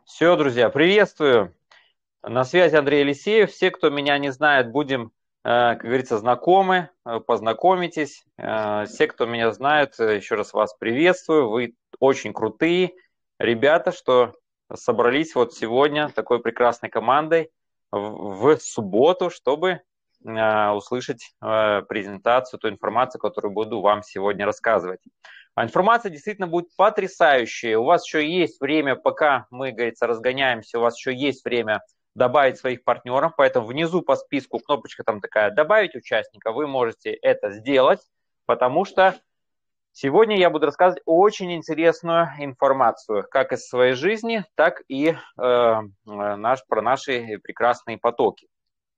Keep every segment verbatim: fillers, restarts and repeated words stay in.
Все, друзья, приветствую. На связи Андрей Елисеев. Все, кто меня не знает, будем, э, как говорится, знакомы, э, познакомитесь. Э, Все, кто меня знает, э, еще раз вас приветствую. Вы очень крутые ребята, что собрались вот сегодня такой прекрасной командой в в субботу, чтобы э, услышать э, презентацию, ту информацию, которую буду вам сегодня рассказывать. А информация действительно будет потрясающая. У вас еще есть время, пока мы, говорится, разгоняемся, у вас еще есть время добавить своих партнеров, поэтому внизу по списку кнопочка там такая «Добавить участника», вы можете это сделать, потому что сегодня я буду рассказывать очень интересную информацию, как из своей жизни, так и э, наш, про наши прекрасные потоки.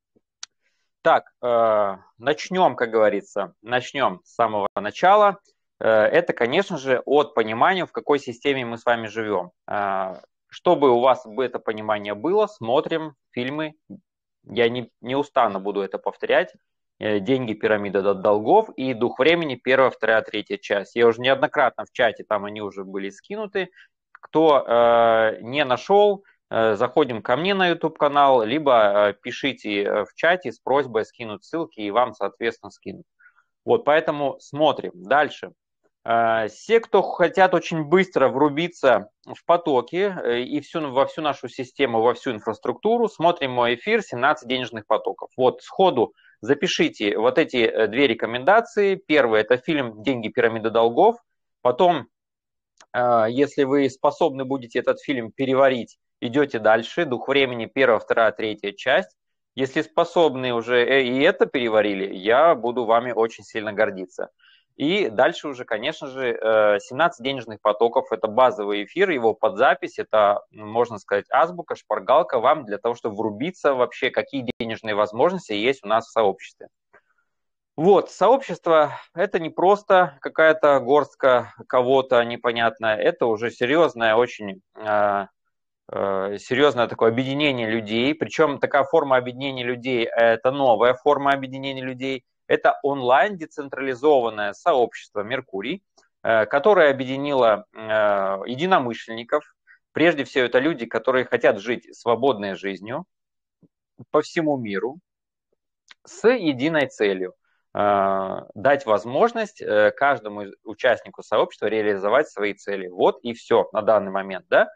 Так, э, начнем, как говорится, начнем с самого начала. Э, это, конечно же, от понимания, в какой системе мы с вами живем. Э, чтобы у вас бы это понимание было, смотрим фильмы. Я не, не устану буду это повторять. Э, «Деньги, пирамида долгов» и «Дух времени», первая, вторая, третья часть. Я уже неоднократно в чате, там они уже были скинуты. Кто э, не нашел, заходим ко мне на YouTube-канал, либо пишите в чате с просьбой скинуть ссылки, и вам, соответственно, скинут. Вот, поэтому смотрим. Дальше. Все, кто хотят очень быстро врубиться в потоки и всю, во всю нашу систему, во всю инфраструктуру, смотрим мой эфир «семнадцать денежных потоков». Вот сходу запишите вот эти две рекомендации. Первый – это фильм «Деньги, пирамида долгов». Потом, если вы способны будете этот фильм переварить, идете дальше. «Дух времени», первая, вторая, третья часть. Если способны уже и это переварили, я буду вами очень сильно гордиться. И дальше уже, конечно же, семнадцать денежных потоков. Это базовый эфир, его под запись. Это, можно сказать, азбука, шпаргалка вам для того, чтобы врубиться вообще, какие денежные возможности есть у нас в сообществе. Вот, сообщество – это не просто какая-то горстка кого-то непонятная, это уже серьезное, очень э, э, серьезное такое объединение людей. Причем такая форма объединения людей – это новая форма объединения людей. Это онлайн децентрализованное сообщество «Меркурий», э, которое объединило э, единомышленников. Прежде всего, это люди, которые хотят жить свободной жизнью по всему миру с единой целью – дать возможность каждому участнику сообщества реализовать свои цели. Вот и все на данный момент. Да?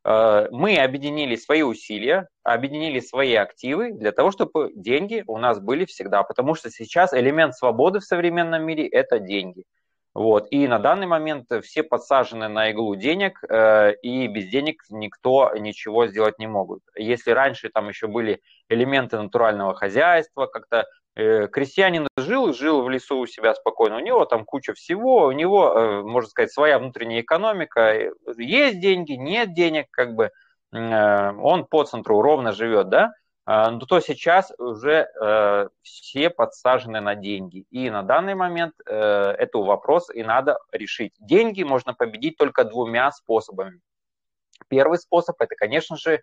Мы объединили свои усилия, объединили свои активы для того, чтобы деньги у нас были всегда. Потому что сейчас элемент свободы в современном мире – это деньги. Вот. И на данный момент все подсажены на иглу денег, и без денег никто ничего сделать не могут. Если раньше там еще были элементы натурального хозяйства, как-то крестьянин жил, жил в лесу у себя спокойно, у него там куча всего, у него, можно сказать, своя внутренняя экономика, есть деньги, нет денег, как бы он по центру ровно живет, да, но то сейчас уже все подсажены на деньги. И на данный момент это вопрос и надо решить. Деньги можно победить только двумя способами. Первый способ – это, конечно же,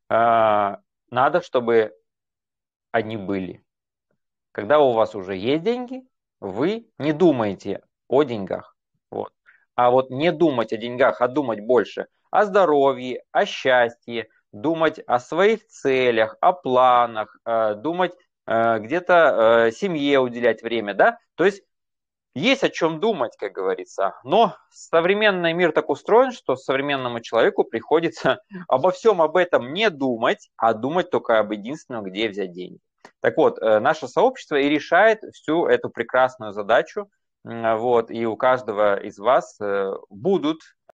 надо, чтобы они были. Когда у вас уже есть деньги, вы не думаете о деньгах. Вот. А вот не думать о деньгах, а думать больше о здоровье, о счастье, думать о своих целях, о планах, думать где-то семье уделять время, да, то есть есть о чем думать, как говорится, но современный мир так устроен, что современному человеку приходится обо всем об этом не думать, а думать только об единственном, где взять деньги. Так вот, наше сообщество и решает всю эту прекрасную задачу, вот, и у каждого из вас будут,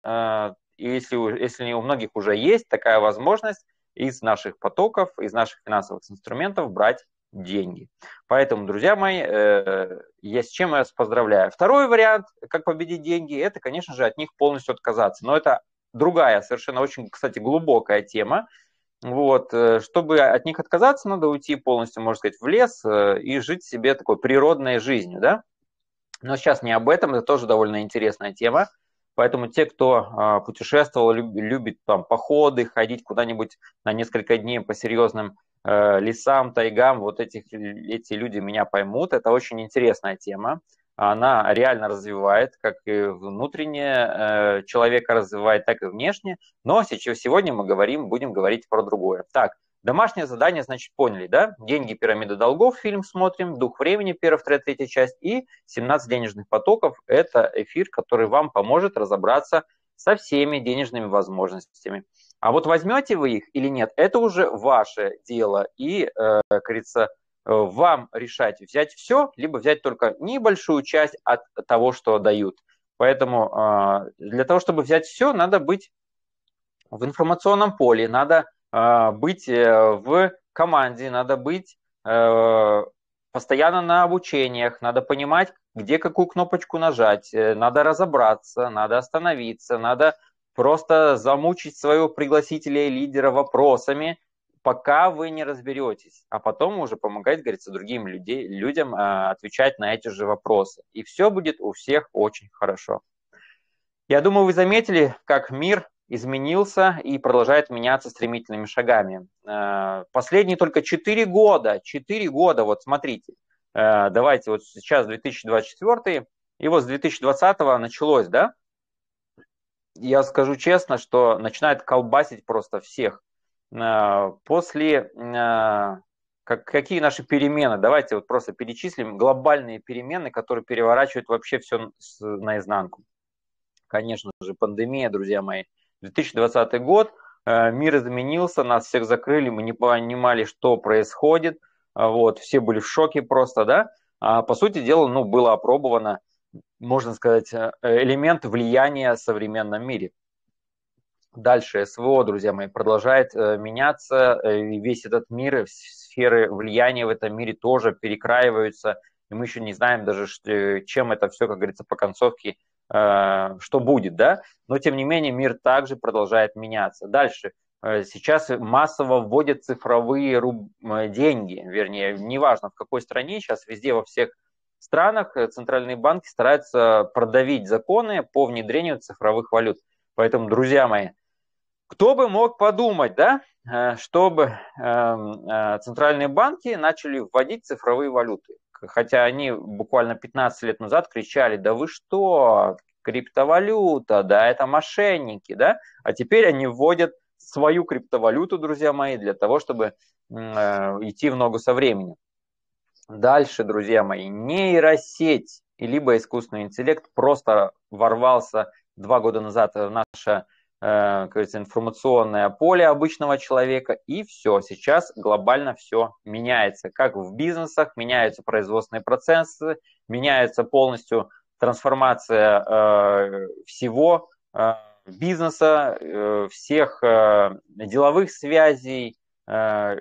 если, если у многих уже есть такая возможность, из наших потоков, из наших финансовых инструментов брать деньги. Поэтому, друзья мои, я с чем я вас поздравляю. Второй вариант, как победить деньги, это, конечно же, от них полностью отказаться. Но это другая, совершенно очень, кстати, глубокая тема. Вот, чтобы от них отказаться, надо уйти полностью, можно сказать, в лес и жить себе такой природной жизнью, да. Но сейчас не об этом, это тоже довольно интересная тема. Поэтому те, кто путешествовал, любит там походы, ходить куда-нибудь на несколько дней по серьезным лесам, тайгам, вот этих, эти люди меня поймут. Это очень интересная тема. она реально развивает, как и внутреннее человека развивает, так и внешне. Но сейчас, сегодня мы говорим, будем говорить про другое. Так, домашнее задание, значит, поняли, да? «Деньги, пирамида долгов» фильм смотрим, «Дух времени», первая, вторая, третья часть, и «семнадцать денежных потоков» – это эфир, который вам поможет разобраться со всеми денежными возможностями. А вот возьмете вы их или нет, это уже ваше дело. И, э, как говорится, вам решать, взять все, либо взять только небольшую часть от того, что дают. Поэтому э, для того, чтобы взять все, надо быть в информационном поле, надо э, быть в команде, надо быть э, постоянно на обучениях, надо понимать, где какую кнопочку нажать, надо разобраться, надо остановиться, надо просто замучить своего пригласителя и лидера вопросами, пока вы не разберетесь, а потом уже помогать, говорится, другим людей, людям э, отвечать на эти же вопросы. И все будет у всех очень хорошо. Я думаю, вы заметили, как мир изменился и продолжает меняться стремительными шагами. Последние только четыре года, четыре года, вот смотрите, давайте вот сейчас две тысячи двадцать четвёртый, и вот с две тысячи двадцатого началось, да? Я скажу честно, что начинает колбасить просто всех. После, как, какие наши перемены, давайте вот просто перечислим глобальные перемены, которые переворачивают вообще все наизнанку. Конечно же, пандемия, друзья мои. две тысячи двадцатый год, мир изменился, нас всех закрыли, мы не понимали, что происходит, вот, все были в шоке просто, да. А, по сути дела, ну, было опробовано, можно сказать, элемент влияния в современном мире. Дальше СВО, друзья мои, продолжает меняться, весь этот мир, сферы влияния в этом мире тоже перекраиваются, и мы еще не знаем даже, чем это все, как говорится, по концовке, что будет, да, но тем не менее мир также продолжает меняться. Дальше, сейчас массово вводят цифровые деньги, вернее, неважно в какой стране, сейчас везде во всех странах центральные банки стараются продавить законы по внедрению цифровых валют. Поэтому, друзья мои, кто бы мог подумать, да, чтобы центральные банки начали вводить цифровые валюты. Хотя они буквально пятнадцать лет назад кричали: да вы что, криптовалюта, да это мошенники, да? А теперь они вводят свою криптовалюту, друзья мои, для того, чтобы э, идти в ногу со временем. Дальше, друзья мои, нейросеть, либо искусственный интеллект просто ворвался два года назад в наше, как говорится, информационное поле обычного человека, и все, сейчас глобально все меняется. Как в бизнесах, меняются производственные процессы, меняется полностью трансформация э, всего э, бизнеса, э, всех э, деловых связей, э,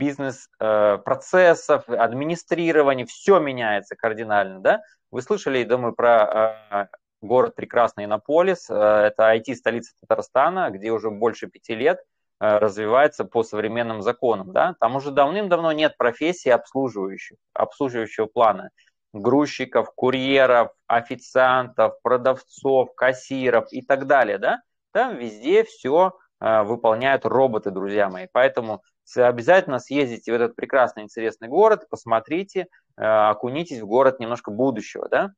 бизнес-процессов, э, администрирования, все меняется кардинально, да? Вы слышали, думаю, про э, город прекрасный Иннополис, это ай ти-столица Татарстана, где уже больше пяти лет развивается по современным законам. Да? Там уже давным-давно нет профессий обслуживающих, обслуживающего плана. Грузчиков, курьеров, официантов, продавцов, кассиров и так далее. Да? Там везде все выполняют роботы, друзья мои. Поэтому обязательно съездите в этот прекрасный, интересный город, посмотрите, окунитесь в город немножко будущего. Да?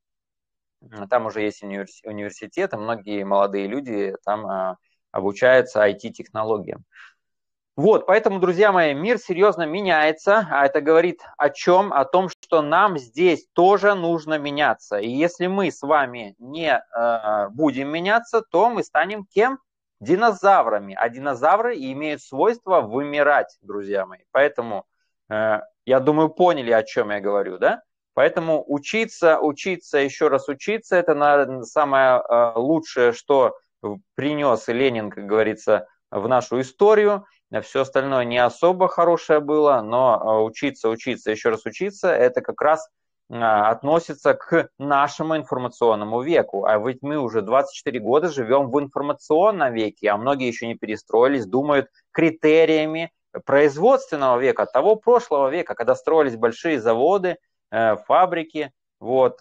Там уже есть университеты, многие молодые люди там а, обучаются ай ти-технологиям. Вот, поэтому, друзья мои, мир серьезно меняется, а это говорит о чем? О том, что нам здесь тоже нужно меняться. И если мы с вами не э, будем меняться, то мы станем кем? Динозаврами. А динозавры имеют свойство вымирать, друзья мои. Поэтому, э, я думаю, поняли, о чем я говорю, да? Поэтому учиться, учиться, еще раз учиться, это, наверное, самое лучшее, что принес Ленин, как говорится, в нашу историю. Все остальное не особо хорошее было, но учиться, учиться, еще раз учиться, это как раз относится к нашему информационному веку. А ведь мы уже двадцать четыре года живем в информационном веке, а многие еще не перестроились, думают критериями производственного века, того прошлого века, когда строились большие заводы, фабрики, вот,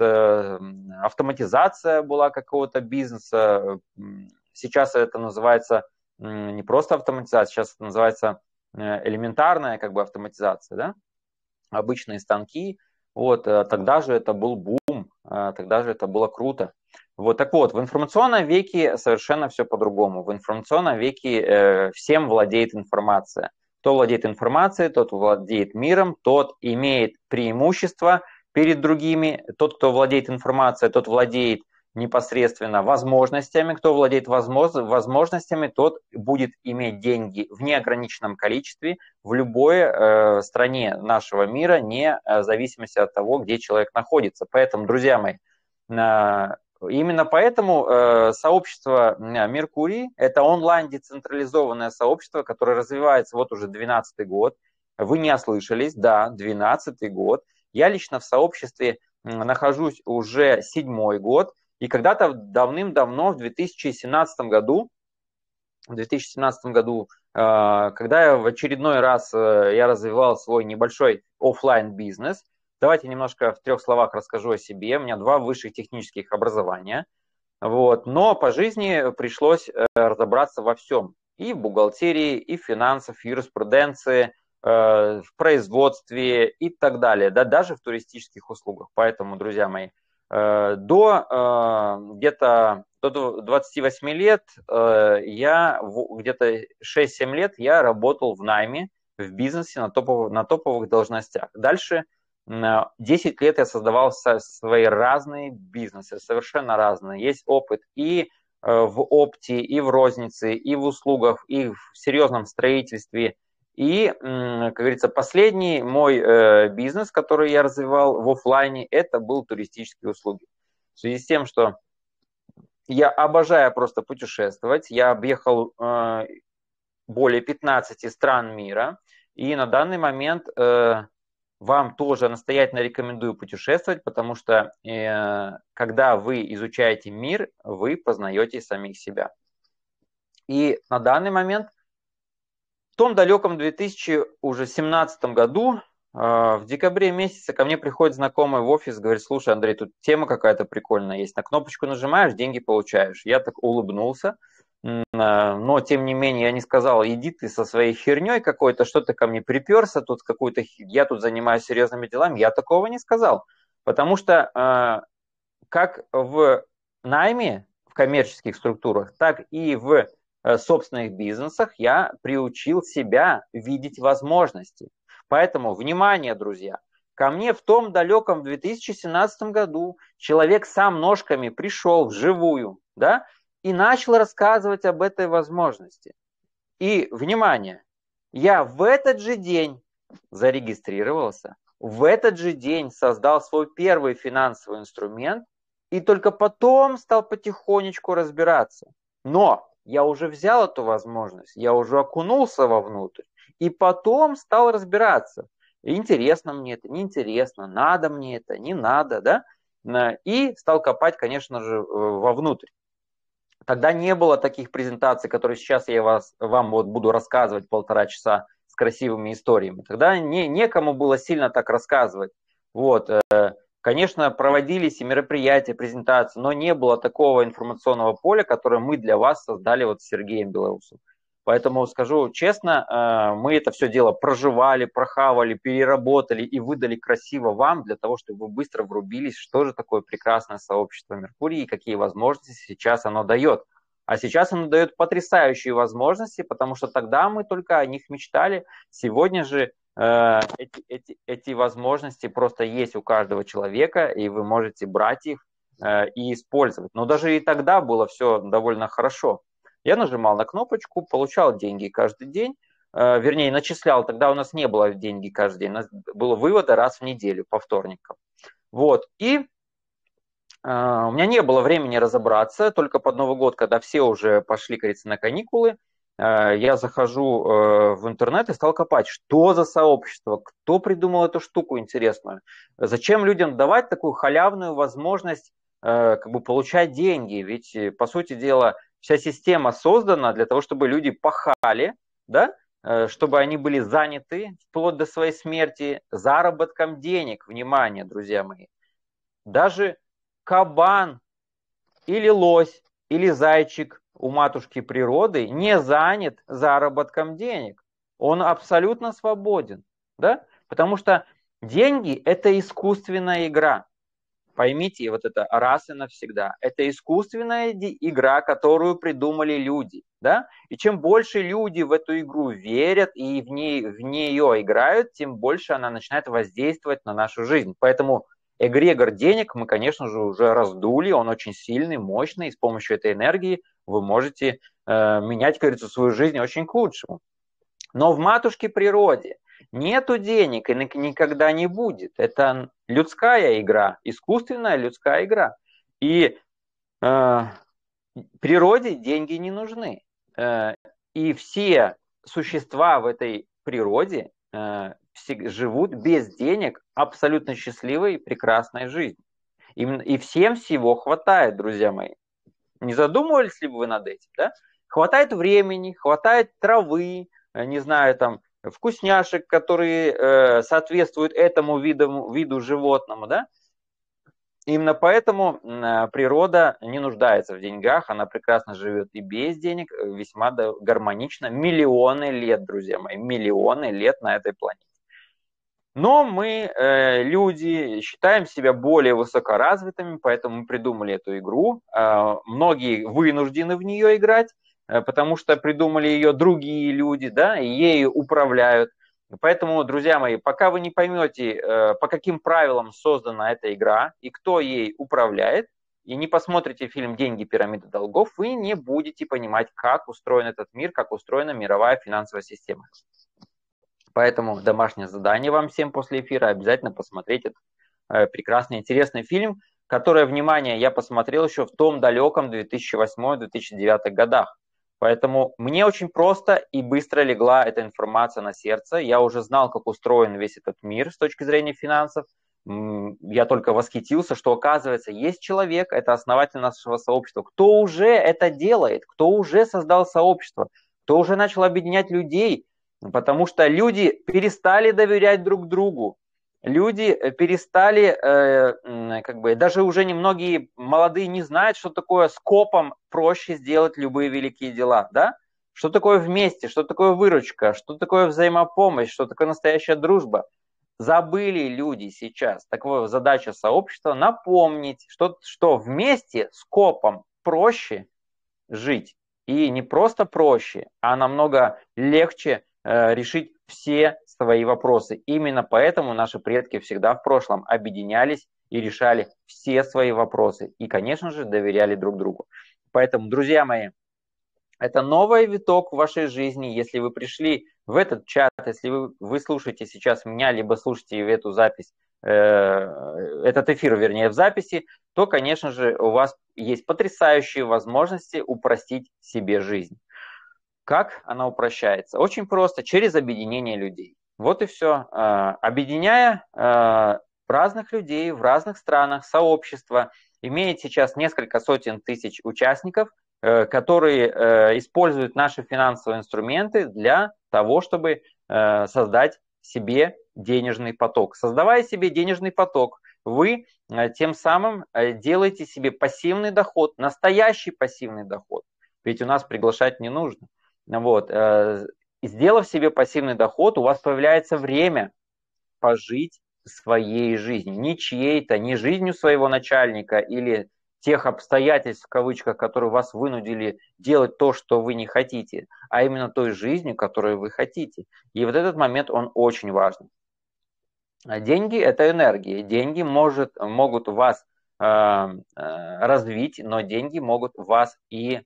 автоматизация была какого-то бизнеса. Сейчас это называется не просто автоматизация, сейчас это называется элементарная как бы автоматизация, да? Обычные станки. Вот, тогда же это был бум, тогда же это было круто. Вот так вот, в информационном веке совершенно все по-другому. В информационном веке э, всем владеет информация. Кто владеет информацией, тот владеет миром, тот имеет преимущество перед другими. Тот, кто владеет информацией, тот владеет непосредственно возможностями. Кто владеет возможностями, тот будет иметь деньги в неограниченном количестве в любой э, стране нашего мира, не в зависимости от того, где человек находится. Поэтому, друзья мои, э, именно поэтому э, сообщество Меркурий – это онлайн-децентрализованное сообщество, которое развивается вот уже двенадцатый год. Вы не ослышались, да, двенадцатый год. Я лично в сообществе нахожусь уже седьмой год. И когда-то давным-давно, в две тысячи семнадцатом году, в две тысячи семнадцатом году, э, когда я в очередной раз э, я развивал свой небольшой офлайн бизнес, давайте немножко в трех словах расскажу о себе. У меня два высших технических образования. Вот. Но по жизни пришлось разобраться во всем. И в бухгалтерии, и в финансах, в юриспруденции, в производстве и так далее. Да, даже в туристических услугах. Поэтому, друзья мои, до где-то до двадцати восьми лет я, где-то шесть-семь лет я работал в найме, в бизнесе на топовых, на топовых должностях. Дальше десять лет я создавал свои разные бизнесы, совершенно разные. Есть опыт и в опте, и в рознице, и в услугах, и в серьезном строительстве. И, как говорится, последний мой бизнес, который я развивал в офлайне, это был туристические услуги. В связи с тем, что я обожаю просто путешествовать, я объехал более пятнадцати стран мира, и на данный момент вам тоже настоятельно рекомендую путешествовать, потому что э, когда вы изучаете мир, вы познаете самих себя. И на данный момент, в том далеком две тысячи семнадцатом году, э, в декабре месяце ко мне приходит знакомый в офис, говорит: слушай, Андрей, тут тема какая-то прикольная есть, на кнопочку нажимаешь, деньги получаешь. Я так улыбнулся. Но, тем не менее, я не сказал: иди ты со своей херней какой-то, что ты ко мне приперся, тут какую-то, я тут занимаюсь серьезными делами. Я такого не сказал. Потому что как в найме, в коммерческих структурах, так и в собственных бизнесах я приучил себя видеть возможности. Поэтому, внимание, друзья, ко мне в том далеком две тысячи семнадцатом году человек сам ножками пришел вживую, да, и начал рассказывать об этой возможности. И, внимание, я в этот же день зарегистрировался, в этот же день создал свой первый финансовый инструмент и только потом стал потихонечку разбираться. Но я уже взял эту возможность, я уже окунулся вовнутрь и потом стал разбираться. Интересно мне это, неинтересно, надо мне это, не надо, да? И стал копать, конечно же, вовнутрь. Тогда не было таких презентаций, которые сейчас я вас, вам вот буду рассказывать полтора часа с красивыми историями. Тогда не, некому было сильно так рассказывать. Вот. Конечно, проводились и мероприятия, презентации, но не было такого информационного поля, которое мы для вас создали вот с Сергеем Белоусом. Поэтому скажу честно, мы это все дело проживали, прохавали, переработали и выдали красиво вам, для того, чтобы вы быстро врубились, что же такое прекрасное сообщество Меркурий и какие возможности сейчас оно дает. А сейчас оно дает потрясающие возможности, потому что тогда мы только о них мечтали. Сегодня же э, эти, эти, эти возможности просто есть у каждого человека, и вы можете брать их э, и использовать. Но даже и тогда было все довольно хорошо. Я нажимал на кнопочку, получал деньги каждый день, э, вернее, начислял, тогда у нас не было деньги каждый день, у нас было выводы раз в неделю по вторникам. Вот, и э, у меня не было времени разобраться, только под Новый год, когда все уже пошли, кажется, на каникулы, э, я захожу э, в интернет и стал копать, что за сообщество, кто придумал эту штуку интересную, зачем людям давать такую халявную возможность э, как бы получать деньги, ведь, по сути дела, вся система создана для того, чтобы люди пахали, да, чтобы они были заняты вплоть до своей смерти заработком денег. Внимание, друзья мои. Даже кабан или лось или зайчик у матушки природы не занят заработком денег. Он абсолютно свободен, да? Потому что деньги – это искусственная игра. Поймите вот это раз и навсегда. Это искусственная игра, которую придумали люди. Да? И чем больше люди в эту игру верят и в, ней, в нее играют, тем больше она начинает воздействовать на нашу жизнь. Поэтому эгрегор денег мы, конечно же, уже раздули, он очень сильный, мощный, и с помощью этой энергии вы можете э, менять, как говорится, свою жизнь очень к лучшему. Но в матушке природе нету денег и никогда не будет. Это людская игра, искусственная людская игра. И э, природе деньги не нужны. Э, и все существа в этой природе э, живут без денег абсолютно счастливой, прекрасной жизнью. И, и всем всего хватает, друзья мои. Не задумывались ли бы вы над этим, да? Хватает времени, хватает травы, не знаю, там, вкусняшек, которые э, соответствуют этому виду, виду животному, да? Именно поэтому э, природа не нуждается в деньгах, она прекрасно живет и без денег, весьма гармонично, миллионы лет, друзья мои, миллионы лет на этой планете. Но мы, э, люди, считаем себя более высокоразвитыми, поэтому мы придумали эту игру. Э, многие вынуждены в нее играть, э, потому что придумали ее другие люди, да, и ею управляют. Поэтому, друзья мои, пока вы не поймете, э, по каким правилам создана эта игра и кто ей управляет, и не посмотрите фильм «Деньги, пирамида долгов», вы не будете понимать, как устроен этот мир, как устроена мировая финансовая система. Поэтому домашнее задание вам всем после эфира обязательно посмотреть этот э, прекрасный, интересный фильм, который, внимание, я посмотрел еще в том далеком две тысячи восьмом — две тысячи девятом годах. Поэтому мне очень просто и быстро легла эта информация на сердце. Я уже знал, как устроен весь этот мир с точки зрения финансов. Я только восхитился, что, оказывается, есть человек, это основатель нашего сообщества, кто уже это делает, кто уже создал сообщество, кто уже начал объединять людей. Потому что люди перестали доверять друг другу, люди перестали, э, как бы, даже уже немногие молодые не знают, что такое скопом проще сделать любые великие дела, да? Что такое вместе, что такое выручка, что такое взаимопомощь, что такое настоящая дружба. Забыли люди сейчас. Такая задача сообщества — напомнить, что, что вместе скопом проще жить. И не просто проще, а намного легче решить все свои вопросы. Именно поэтому наши предки всегда в прошлом объединялись и решали все свои вопросы. И, конечно же, доверяли друг другу. Поэтому, друзья мои, это новый виток в вашей жизни. Если вы пришли в этот чат, если вы, вы слушаете сейчас меня, либо слушаете эту запись, э, этот эфир, вернее, в записи, то, конечно же, у вас есть потрясающие возможности упростить себе жизнь. Как она упрощается? Очень просто, через объединение людей. Вот и все. Объединяя разных людей в разных странах, сообщества, имеет сейчас несколько сотен тысяч участников, которые используют наши финансовые инструменты для того, чтобы создать себе денежный поток. Создавая себе денежный поток, вы тем самым делаете себе пассивный доход, настоящий пассивный доход. Ведь у нас приглашать не нужно. Вот. Сделав себе пассивный доход, у вас появляется время пожить своей жизнью. Не чьей-то, не жизнью своего начальника или тех обстоятельств, в кавычках, которые вас вынудили делать то, что вы не хотите, а именно той жизнью, которую вы хотите. И вот этот момент, он очень важен. Деньги – это энергия. Деньги может, могут вас э, развить, но деньги могут вас и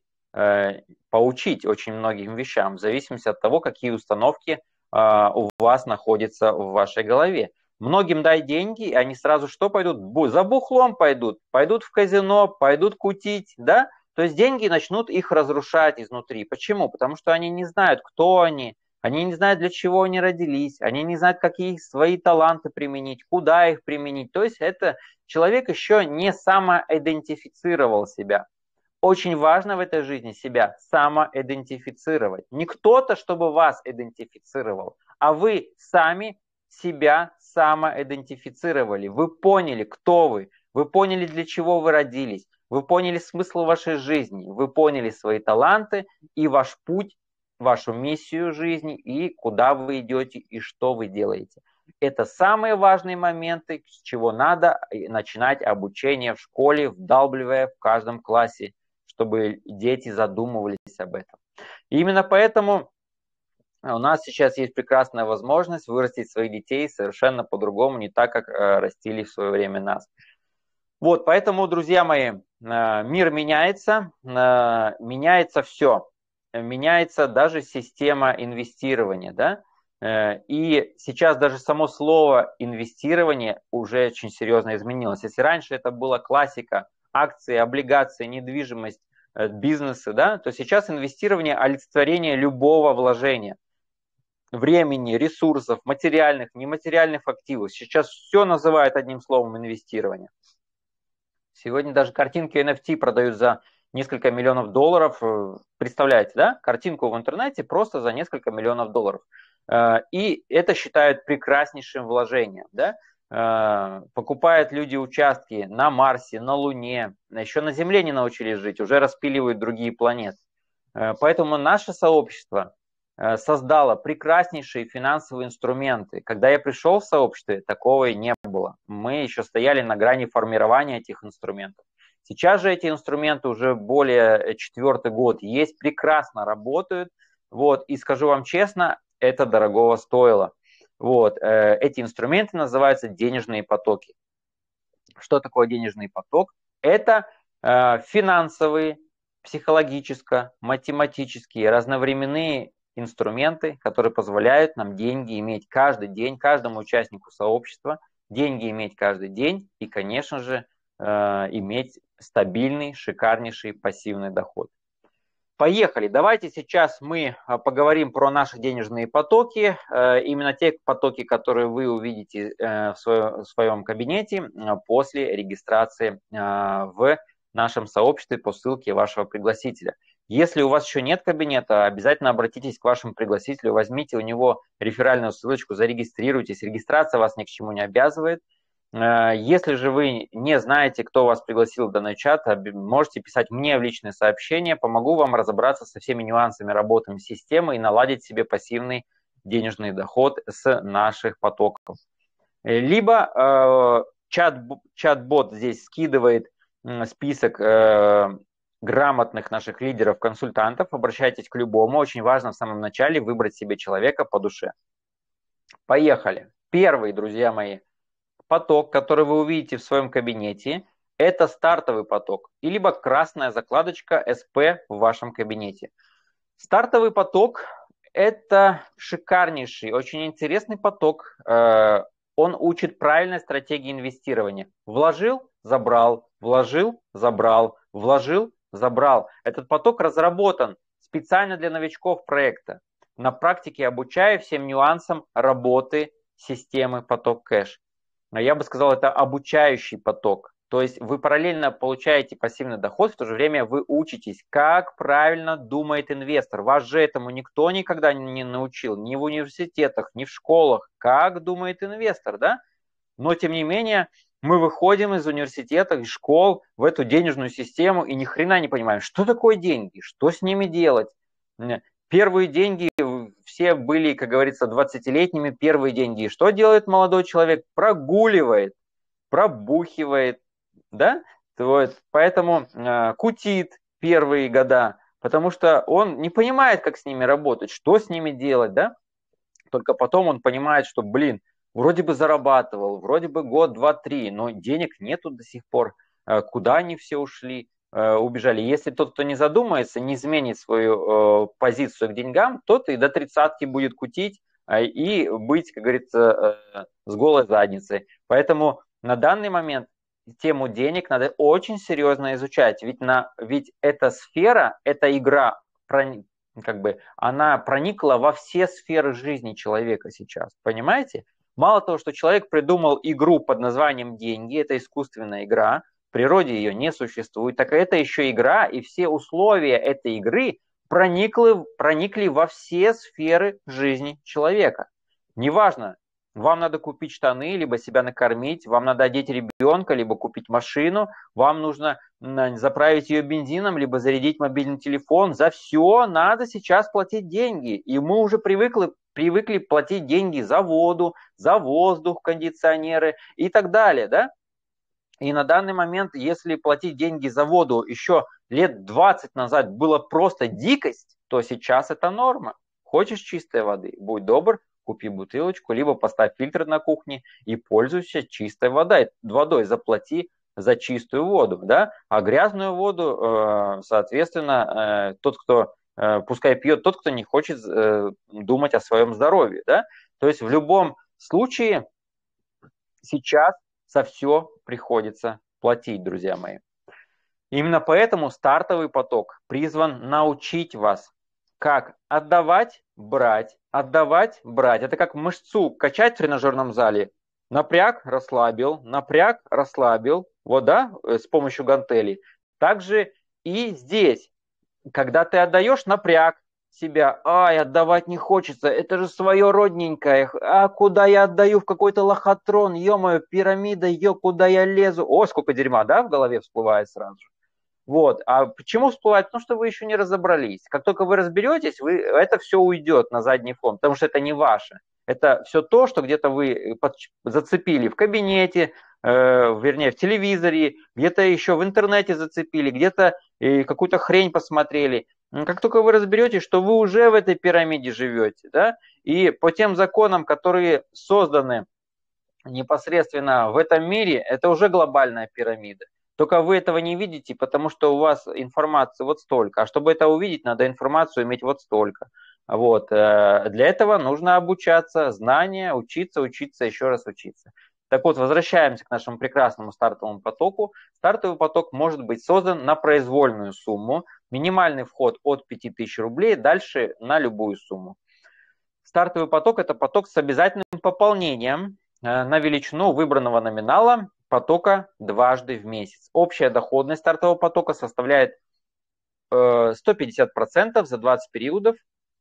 поучить очень многим вещам, в зависимости от того, какие установки э, у вас находятся в вашей голове. Многим дай деньги, и они сразу что пойдут? За бухлом пойдут, пойдут в казино, пойдут кутить, да? То есть деньги начнут их разрушать изнутри. Почему? Потому что они не знают, кто они, они не знают, для чего они родились, они не знают, какие свои таланты применить, куда их применить. То есть это человек еще не самоидентифицировал себя. Очень важно в этой жизни себя самоидентифицировать. Не кто-то, чтобы вас идентифицировал, а вы сами себя самоидентифицировали. Вы поняли, кто вы, вы поняли, для чего вы родились, вы поняли смысл вашей жизни, вы поняли свои таланты и ваш путь, вашу миссию жизни, и куда вы идете, и что вы делаете. Это самые важные моменты, с чего надо начинать обучение в школе, вдалбливая в каждом классе, чтобы дети задумывались об этом. И именно поэтому у нас сейчас есть прекрасная возможность вырастить своих детей совершенно по-другому, не так, как растили в свое время нас. Вот, поэтому, друзья мои, мир меняется, меняется все. Меняется даже система инвестирования, да? И сейчас даже само слово инвестирование уже очень серьезно изменилось. Если раньше это была классика, акции, облигации, недвижимость, бизнесы, да, то сейчас инвестирование – олицетворение любого вложения. Времени, ресурсов, материальных, нематериальных активов. Сейчас все называют одним словом инвестирование. Сегодня даже картинки эн эф ти продают за несколько миллионов долларов. Представляете, да? Картинку в интернете просто за несколько миллионов долларов. И это считают прекраснейшим вложением, да? Покупают люди участки на Марсе, на Луне, еще на Земле не научились жить, уже распиливают другие планеты. Поэтому наше сообщество создало прекраснейшие финансовые инструменты. Когда я пришел в сообщество, такого и не было. Мы еще стояли на грани формирования этих инструментов. Сейчас же эти инструменты уже более четвертый год есть, прекрасно работают. Вот, и скажу вам честно, это дорогого стоило. Вот, эти инструменты называются денежные потоки. Что такое денежный поток? Это финансовые, психологическо-математические, разновременные инструменты, которые позволяют нам деньги иметь каждый день, каждому участнику сообщества, деньги иметь каждый день и, конечно же, иметь стабильный, шикарнейший пассивный доход. Поехали. Давайте сейчас мы поговорим про наши денежные потоки, именно те потоки, которые вы увидите в своем кабинете после регистрации в нашем сообществе по ссылке вашего пригласителя. Если у вас еще нет кабинета, обязательно обратитесь к вашему пригласителю, возьмите у него реферальную ссылочку, зарегистрируйтесь. Регистрация вас ни к чему не обязывает. Если же вы не знаете, кто вас пригласил в данный чат, можете писать мне в личные сообщения, помогу вам разобраться со всеми нюансами работы системы и наладить себе пассивный денежный доход с наших потоков. Либо чат, чат-бот здесь скидывает список грамотных наших лидеров-консультантов, обращайтесь к любому, очень важно в самом начале выбрать себе человека по душе. Поехали. Первый, друзья мои, поток, который вы увидите в своем кабинете, это стартовый поток, и либо красная закладочка эс пи в вашем кабинете. Стартовый поток – это шикарнейший, очень интересный поток. Он учит правильной стратегии инвестирования. Вложил – забрал, вложил – забрал, вложил – забрал. Этот поток разработан специально для новичков проекта. На практике обучаю всем нюансам работы системы поток кэш. Я бы сказал, это обучающий поток. То есть вы параллельно получаете пассивный доход, в то же время вы учитесь, как правильно думает инвестор. Вас же этому никто никогда не научил, ни в университетах, ни в школах, как думает инвестор, да? Но тем не менее, мы выходим из университета, из школ в эту денежную систему и ни хрена не понимаем, что такое деньги, что с ними делать. Первые деньги, все были, как говорится, двадцатилетними, первые деньги. Что делает молодой человек? Прогуливает, пробухивает, да? Вот, поэтому э, кутит первые года, потому что он не понимает, как с ними работать, что с ними делать, да? Только потом он понимает, что, блин, вроде бы зарабатывал, вроде бы год, два, три, но денег нету до сих пор. Э, куда они все ушли? Убежали. Если тот, кто не задумается, не изменит свою э, позицию к деньгам, тот и до тридцатки будет кутить э, и быть, как говорится, э, с голой задницей. Поэтому на данный момент тему денег надо очень серьезно изучать. Ведь, на, ведь эта сфера, эта игра, как бы, она проникла во все сферы жизни человека сейчас. Понимаете? Мало того, что человек придумал игру под названием деньги, это искусственная игра, в природе ее не существует, так это еще игра, и все условия этой игры проникли, проникли во все сферы жизни человека. Неважно, Вам надо купить штаны, либо себя накормить, вам надо одеть ребенка, либо купить машину, вам нужно заправить ее бензином, либо зарядить мобильный телефон. За все надо сейчас платить деньги. И мы уже привыкли, привыкли платить деньги за воду, за воздух, кондиционеры и так далее, да? И на данный момент, если платить деньги за воду еще лет двадцать назад было просто дикость, то сейчас это норма. Хочешь чистой воды? Будь добр, купи бутылочку, либо поставь фильтр на кухне и пользуйся чистой водой. водой. Заплати за чистую воду, да? А грязную воду, соответственно, тот, кто, пускай пьет, тот, кто не хочет думать о своем здоровье, да? То есть в любом случае сейчас за все приходится платить, друзья мои. Именно поэтому стартовый поток призван научить вас, как отдавать, брать, отдавать, брать. Это как мышцу качать в тренажерном зале. Напряг, расслабил, напряг, расслабил. Вот, да, с помощью гантелей. Также и здесь, когда ты отдаешь, напряг себя. Ай, отдавать не хочется, это же свое родненькое. А куда я отдаю? В какой-то лохотрон, ё-моё, пирамида, ё, куда я лезу? О, сколько дерьма, да, в голове всплывает сразу же. Вот. А почему всплывает? Потому что вы еще не разобрались. Как только вы разберетесь, вы, это все уйдет на задний фон, потому что это не ваше. Это все то, что где-то вы под, зацепили в кабинете, э, вернее, в телевизоре, где-то еще в интернете зацепили, где-то э, какую-то хрень посмотрели. Как только вы разберетесь, что вы уже в этой пирамиде живете, да, и по тем законам, которые созданы непосредственно в этом мире, это уже глобальная пирамида. Только вы этого не видите, потому что у вас информации вот столько. А чтобы это увидеть, надо информацию иметь вот столько. Вот. Для этого нужно обучаться, знания, учиться, учиться, еще раз учиться. Так вот, возвращаемся к нашему прекрасному стартовому потоку. Стартовый поток может быть создан на произвольную сумму. Минимальный вход от пяти тысяч рублей, дальше на любую сумму. Стартовый поток – это поток с обязательным пополнением на величину выбранного номинала потока дважды в месяц. Общая доходность стартового потока составляет сто пятьдесят процентов за двадцать периодов,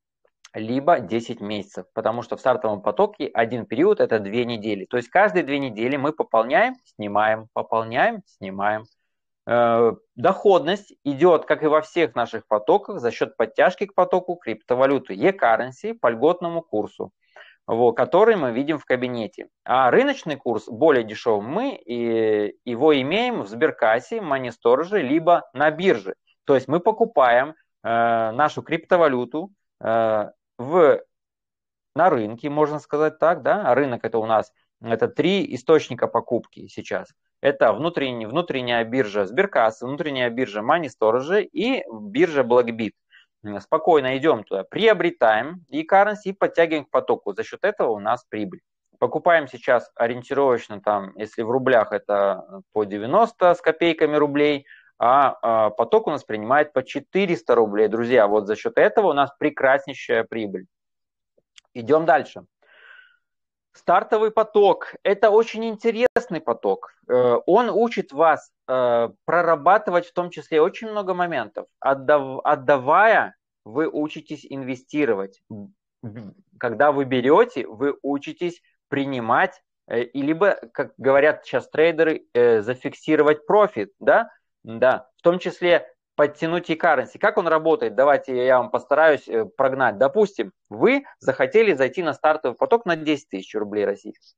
либо десять месяцев, потому что в стартовом потоке один период – это две недели. То есть каждые две недели мы пополняем, снимаем, пополняем, снимаем. Доходность идет, как и во всех наших потоках, за счет подтяжки к потоку криптовалюты e-currency по льготному курсу, вот, который мы видим в кабинете. А рыночный курс более дешевый, мы и его имеем в Сберкассе, Money либо на бирже. То есть мы покупаем э, нашу криптовалюту э, в, на рынке, можно сказать так, да? А рынок это у нас это три источника покупки сейчас. Это внутренняя, внутренняя биржа Сберкассы, внутренняя биржа Money и биржа Blackbit. Спокойно идем туда, приобретаем e-currency и подтягиваем к потоку. За счет этого у нас прибыль. Покупаем сейчас ориентировочно, там, если в рублях это по девяносто с копейками рублей, а, а поток у нас принимает по четыреста рублей. Друзья, вот за счет этого у нас прекраснейшая прибыль. Идем дальше. Стартовый поток – это очень интересный поток. Он учит вас прорабатывать в том числе очень много моментов. Отдав, отдавая, вы учитесь инвестировать. Когда вы берете, вы учитесь принимать, и либо, как говорят сейчас трейдеры, зафиксировать профит, да? Да, в том числе подтянуть e-currency. Как он работает? Давайте я вам постараюсь прогнать. Допустим, вы захотели зайти на стартовый поток на десять тысяч рублей российских.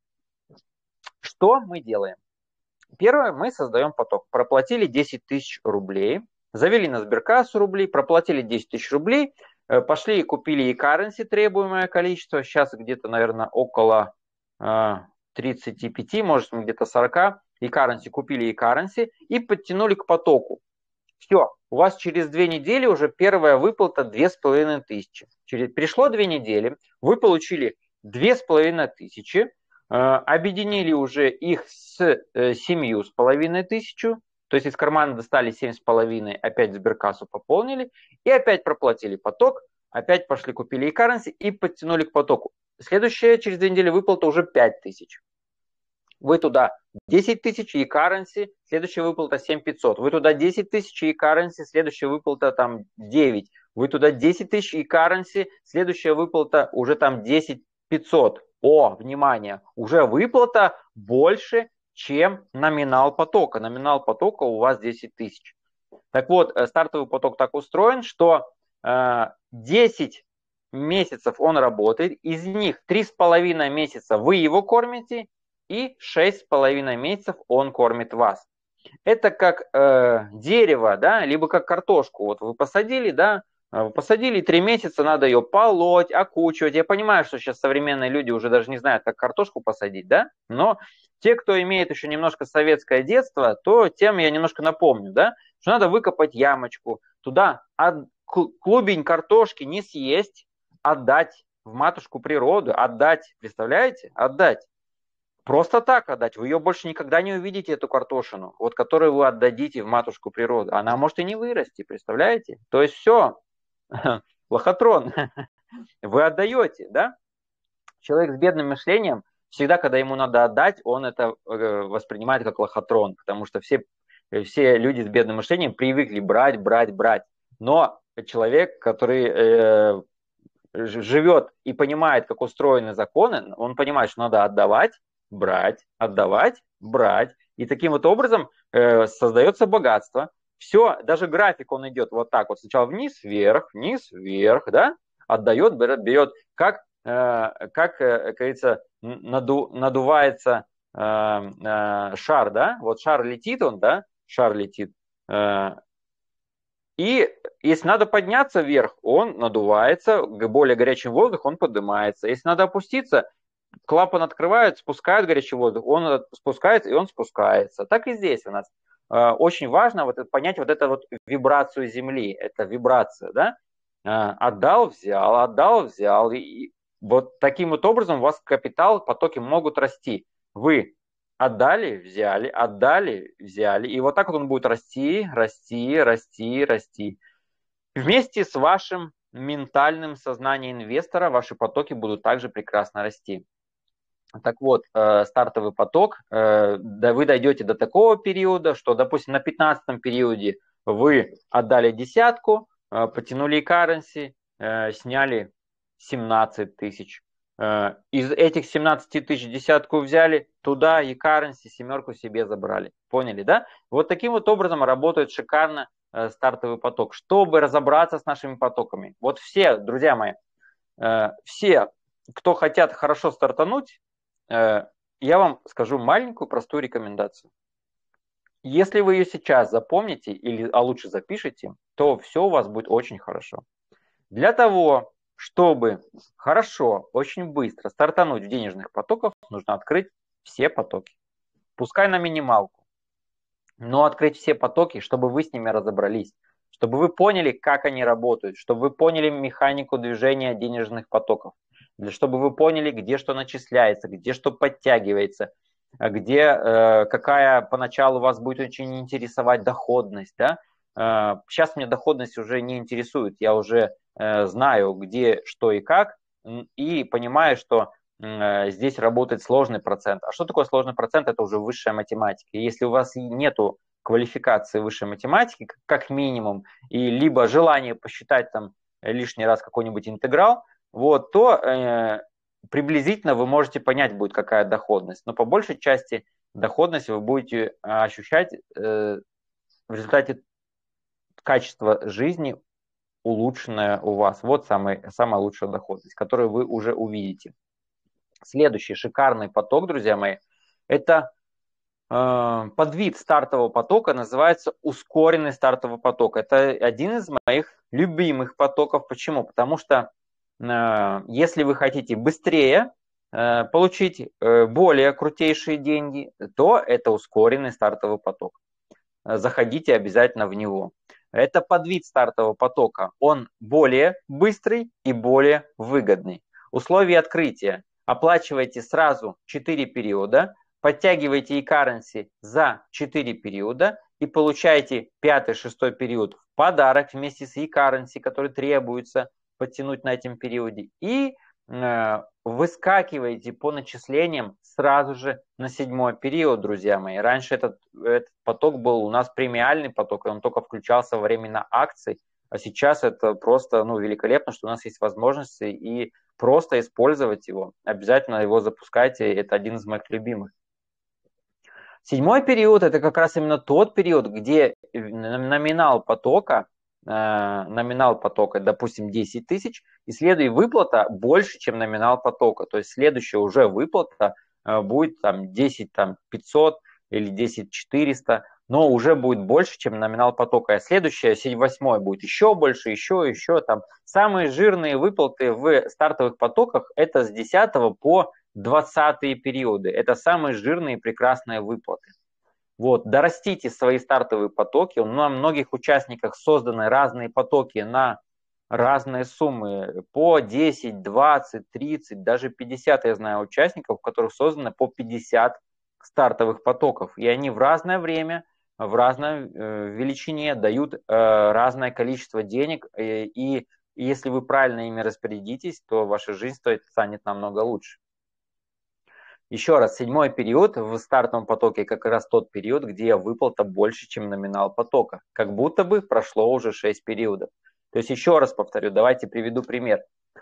Что мы делаем? Первое, мы создаем поток. Проплатили десять тысяч рублей, завели на Сберкассу рублей, проплатили десять тысяч рублей, пошли и купили e-currency требуемое количество. Сейчас где-то, наверное, около тридцати пяти, может, где-то сорока. E-currency купили e-currency и подтянули к потоку. Все, у вас через две недели уже первая выплата две с половиной тысячи. Через, пришло две недели, вы получили две с половиной тысячи, э, объединили уже их с э, семью с половиной тысячу, то есть из кармана достали семь с половиной, опять Сберкассу пополнили и опять проплатили поток, опять пошли купили e-currency и подтянули к потоку. Следующая через две недели выплата уже пять тысяч. Вы туда десять тысяч e-currency, следующая выплата семь тысяч пятьсот. Вы туда десять тысяч e-currency, следующая выплата там девять. Вы туда десять тысяч e-currency, следующая выплата уже там десять пятьсот. О, внимание, уже выплата больше, чем номинал потока. Номинал потока у вас десять тысяч. Так вот, стартовый поток так устроен, что десять месяцев он работает, из них три с половиной месяца вы его кормите, и шесть с половиной месяцев он кормит вас. Это как э, дерево, да, либо как картошку. Вот вы посадили, да, вы посадили, три месяца надо ее полоть, окучивать. Я понимаю, что сейчас современные люди уже даже не знают, как картошку посадить, да, но те, кто имеет еще немножко советское детство, то тем я немножко напомню, да, что надо выкопать ямочку, туда клубень картошки не съесть, отдать в матушку природу, отдать, представляете, отдать. Просто так отдать. Вы ее больше никогда не увидите, эту картошину, вот которую вы отдадите в матушку природу. Она может и не вырасти, представляете? То есть все, лохотрон, вы отдаете, да? Человек с бедным мышлением, всегда, когда ему надо отдать, он это воспринимает как лохотрон, потому что все, все люди с бедным мышлением привыкли брать, брать, брать. Но человек, который э, живет и понимает, как устроены законы, он понимает, что надо отдавать, брать, отдавать, брать. И таким вот образом э, создается богатство. Все, даже график он идет вот так вот. Сначала вниз, вверх, вниз, вверх, да? Отдает, берет, берет. Как, э, как, э, как говорится, наду, надувается э, э, шар, да? Вот шар летит он, да? Шар летит. Э, и если надо подняться вверх, он надувается, более горячий воздух, он поднимается. Если надо опуститься, клапан открывают, спускают горячий воздух, он спускается, и он спускается. Так и здесь у нас. Очень важно вот понять вот эту вот вибрацию Земли. Это вибрация, да? Отдал, взял, отдал, взял. И вот таким вот образом у вас капитал, потоки могут расти. Вы отдали, взяли, отдали, взяли. И вот так вот он будет расти, расти, расти, расти. Вместе с вашим ментальным сознанием инвестора ваши потоки будут также прекрасно расти. Так вот, стартовый поток, да, вы дойдете до такого периода, что, допустим, на пятнадцатом периоде вы отдали десятку, потянули currency, сняли семнадцать тысяч. Из этих семнадцати тысяч десятку взяли, туда и currency, семерку себе забрали. Поняли, да? Вот таким вот образом работает шикарно стартовый поток. Чтобы разобраться с нашими потоками. Вот все, друзья мои, все, кто хотят хорошо стартануть, я вам скажу маленькую простую рекомендацию. Если вы ее сейчас запомните, или, а лучше запишите, то все у вас будет очень хорошо. Для того, чтобы хорошо, очень быстро стартануть в денежных потоках, нужно открыть все потоки. Пускай на минималку, но открыть все потоки, чтобы вы с ними разобрались, чтобы вы поняли, как они работают, чтобы вы поняли механику движения денежных потоков, чтобы вы поняли, где что начисляется, где что подтягивается, где э, какая поначалу вас будет очень интересовать доходность. Да? Э, сейчас мне доходность уже не интересует, я уже э, знаю, где что и как, и понимаю, что э, здесь работает сложный процент. А что такое сложный процент? Это уже высшая математика. И если у вас нету квалификации высшей математики, как минимум, и либо желание посчитать там лишний раз какой-нибудь интеграл, вот, то э, приблизительно вы можете понять будет, какая доходность. Но по большей части доходность вы будете ощущать э, в результате качества жизни улучшенное у вас. Вот самый, самая лучшая доходность, которую вы уже увидите. Следующий шикарный поток, друзья мои, это э, подвид стартового потока, называется ускоренный стартовый поток. Это один из моих любимых потоков. Почему? Потому что э, если вы хотите быстрее э, получить э, более крутейшие деньги, то это ускоренный стартовый поток. Заходите обязательно в него. Это подвид стартового потока. Он более быстрый и более выгодный. Условия открытия. Оплачивайте сразу четыре периода, подтягивайте e-currency за четыре периода и получаете пятый-шестой период в подарок вместе с e-currency, который требуется подтянуть на этом периоде. И э, выскакиваете по начислениям сразу же на седьмой период, друзья мои. Раньше этот, этот поток был у нас премиальный поток, и он только включался во время акций. А сейчас это просто, ну, великолепно, что у нас есть возможности и просто использовать его. Обязательно его запускайте, это один из моих любимых. Седьмой период – это как раз именно тот период, где номинал потока, э, номинал потока, допустим, десять тысяч, и следует выплата больше, чем номинал потока. То есть следующая уже выплата э, будет там десять пятьсот или десять четыреста, но уже будет больше, чем номинал потока. А следующая, восьмой, будет еще больше, еще, еще. Там. Самые жирные выплаты в стартовых потоках – это с десятого по двадцатые периоды. Это самые жирные и прекрасные выплаты. Вот, дорастите свои стартовые потоки. На многих участниках созданы разные потоки на разные суммы. По десять, двадцать, тридцать, даже пятьдесят, я знаю участников, у которых создано по пятьдесят стартовых потоков. И они в разное время, в разной э, величине дают э, разное количество денег. Э, и если вы правильно ими распорядитесь, то ваша жизнь станет намного лучше. Еще раз, седьмой период в стартовом потоке как раз тот период, где выплата больше, чем номинал потока. Как будто бы прошло уже шесть периодов. То есть еще раз повторю, давайте приведу пример.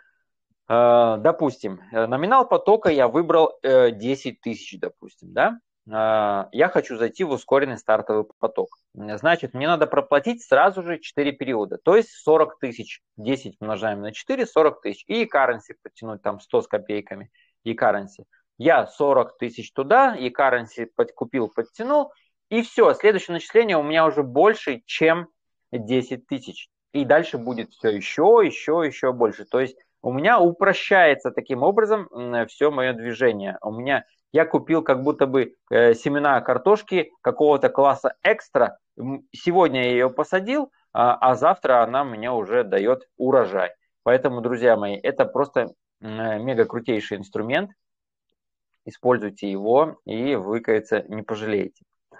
Допустим, номинал потока я выбрал десять тысяч, допустим, да? Я хочу зайти в ускоренный стартовый поток. Значит, мне надо проплатить сразу же четыре периода, то есть сорок тысяч. десять умножаем на четыре, сорок тысяч. И currency подтянуть там сто с копейками. И currency. Я сорок тысяч туда, и currency подкупил, подтянул. И все, следующее начисление у меня уже больше, чем десять тысяч. И дальше будет все еще, еще, еще больше. То есть у меня упрощается таким образом все мое движение. У меня я купил как будто бы э, семена картошки какого-то класса экстра. Сегодня я ее посадил, а, а завтра она мне уже дает урожай. Поэтому, друзья мои, это просто э, мега крутейший инструмент. Используйте его, и вы, кажется, не пожалеете.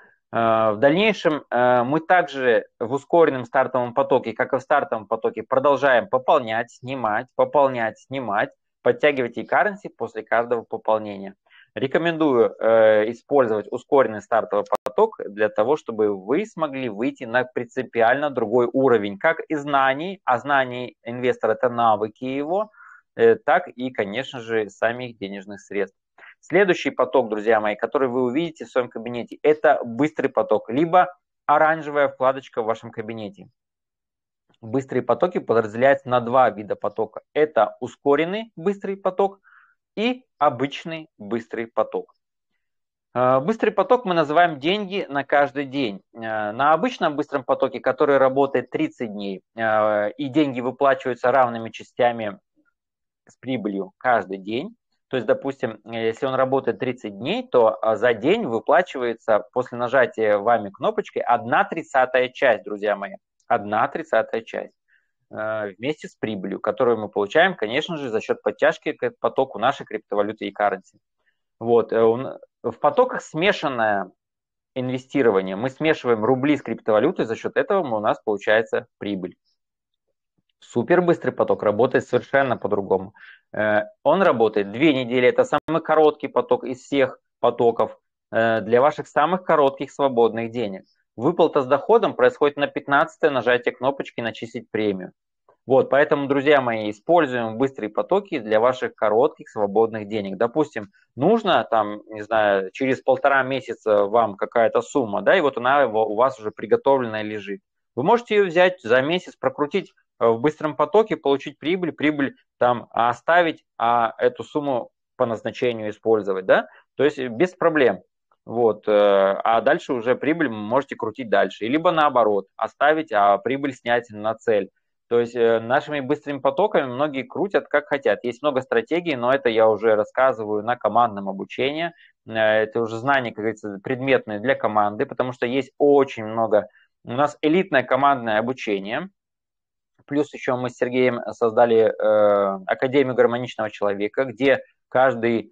В дальнейшем мы также в ускоренном стартовом потоке, как и в стартовом потоке, продолжаем пополнять, снимать, пополнять, снимать, подтягивать e-currency после каждого пополнения. Рекомендую использовать ускоренный стартовый поток для того, чтобы вы смогли выйти на принципиально другой уровень, как и знаний, а знания инвестора – это навыки его, так и, конечно же, самих денежных средств. Следующий поток, друзья мои, который вы увидите в своем кабинете, это быстрый поток, либо оранжевая вкладочка в вашем кабинете. Быстрые потоки подразделяются на два вида потока. Это ускоренный быстрый поток и обычный быстрый поток. Быстрый поток мы называем деньги на каждый день. На обычном быстром потоке, который работает тридцать дней, и деньги выплачиваются равными частями с прибылью каждый день. То есть, допустим, если он работает тридцать дней, то за день выплачивается после нажатия вами кнопочки одна тридцатая часть, друзья мои. одна тридцатая часть вместе с прибылью, которую мы получаем, конечно же, за счет подтяжки к потоку нашей криптовалюты e-currency. Вот. В потоках смешанное инвестирование. Мы смешиваем рубли с криптовалютой, за счет этого у нас получается прибыль. Супербыстрый поток работает совершенно по-другому. Он работает две недели, это самый короткий поток из всех потоков для ваших самых коротких свободных денег. Выплата с доходом происходит на пятнадцатое нажатие кнопочки «Начислить премию». Вот, поэтому, друзья мои, используем быстрые потоки для ваших коротких свободных денег. Допустим, нужно там, не знаю, через полтора месяца вам какая-то сумма, да, и вот она у вас уже приготовленная лежит. Вы можете ее взять за месяц, прокрутить в быстром потоке, получить прибыль, прибыль там оставить, а эту сумму по назначению использовать, да, то есть без проблем. Вот, а дальше уже прибыль можете крутить дальше. Либо наоборот, оставить, а прибыль снять на цель. То есть нашими быстрыми потоками многие крутят как хотят. Есть много стратегий, но это я уже рассказываю на командном обучении. Это уже знания, как говорится, предметные для команды, потому что есть очень много. У нас элитное командное обучение. Плюс еще мы с Сергеем создали э, Академию гармоничного человека, где каждый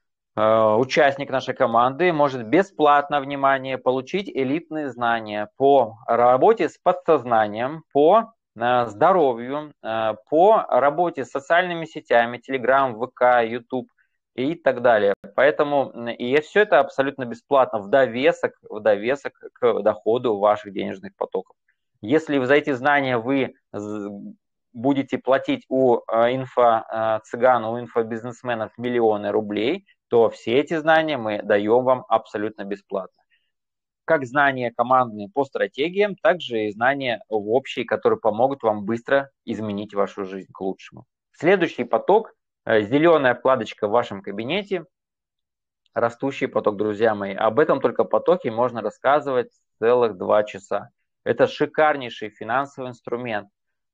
э, участник нашей команды может бесплатно, внимание, получить элитные знания по работе с подсознанием, по э, здоровью, э, по работе с социальными сетями, Telegram, ВК, YouTube и так далее. Поэтому и все это абсолютно бесплатно в довесок, в довесок к доходу ваших денежных потоков. Если за эти знания вы будете платить у инфо-цыган, у инфобизнесменов миллионы рублей, то все эти знания мы даем вам абсолютно бесплатно. Как знания командные по стратегиям, так же и знания в общие, которые помогут вам быстро изменить вашу жизнь к лучшему. Следующий поток, зеленая вкладочка в вашем кабинете, растущий поток, друзья мои. Об этом только потоке можно рассказывать целых два часа. Это шикарнейший финансовый инструмент.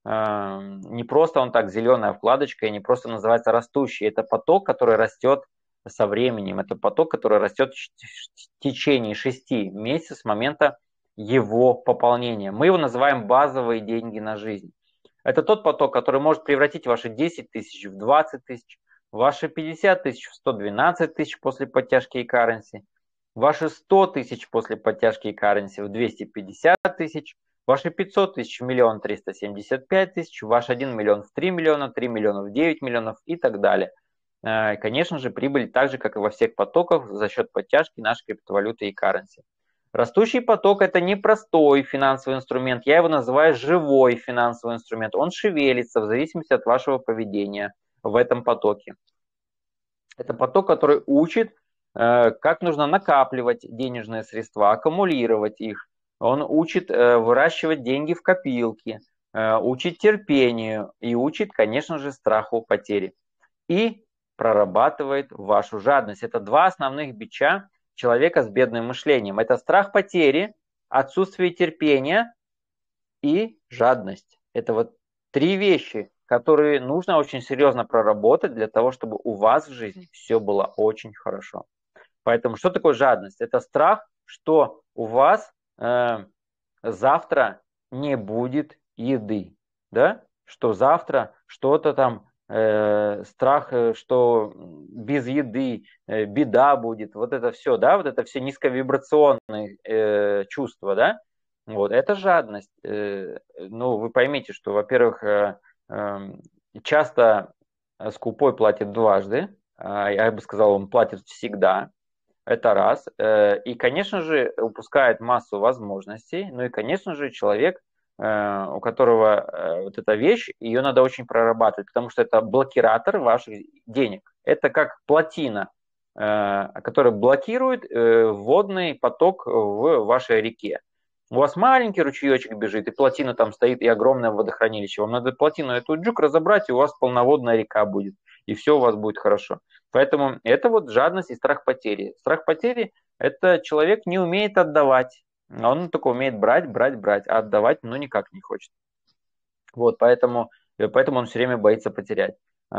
Не просто он так, зеленая вкладочка, и не просто называется растущий. Это поток, который растет со временем. Это поток, который растет в течение шести месяцев с момента его пополнения. Мы его называем базовые деньги на жизнь. Это тот поток, который может превратить ваши десять тысяч в двадцать тысяч, ваши пятьдесят тысяч в сто двенадцать тысяч после подтяжки и currency, ваши сто тысяч после подтяжки и currency в двести пятьдесят тысяч, ваши пятьсот тысяч в миллион триста семьдесят пять тысяч, ваш один миллион в три миллиона, три миллиона в девять миллионов и так далее. Конечно же, прибыль так же, как и во всех потоках, за счет подтяжки нашей криптовалюты и currency. Растущий поток – это не простой финансовый инструмент, я его называю живой финансовый инструмент. Он шевелится в зависимости от вашего поведения в этом потоке. Это поток, который учит, как нужно накапливать денежные средства, аккумулировать их. Он учит выращивать деньги в копилке, учит терпению и учит, конечно же, страху потери. И прорабатывает вашу жадность. Это два основных бича человека с бедным мышлением. Это страх потери, отсутствие терпения и жадность. Это вот три вещи, которые нужно очень серьезно проработать для того, чтобы у вас в жизни все было очень хорошо. Поэтому что такое жадность? Это страх, что у вас э, завтра не будет еды, да? Что завтра что-то там, э, страх, что без еды э, беда будет, вот это все, да, вот это все низковибрационные э, чувства, да? Вот, это жадность. Э, ну, вы поймите, что, во-первых, э, э, часто скупой платит дважды, э, я бы сказал, он платит всегда. Это раз. И, конечно же, упускает массу возможностей. Ну и, конечно же, человек, у которого вот эта вещь, ее надо очень прорабатывать, потому что это блокиратор ваших денег. Это как плотина, которая блокирует водный поток в вашей реке. У вас маленький ручеечек бежит, и плотина там стоит, и огромное водохранилище. Вам надо плотину эту джук разобрать, и у вас полноводная река будет. И все у вас будет хорошо. Поэтому это вот жадность и страх потери. Страх потери – это человек не умеет отдавать. Он только умеет брать, брать, брать, а отдавать ну никак не хочет. Вот, поэтому, поэтому он все время боится потерять.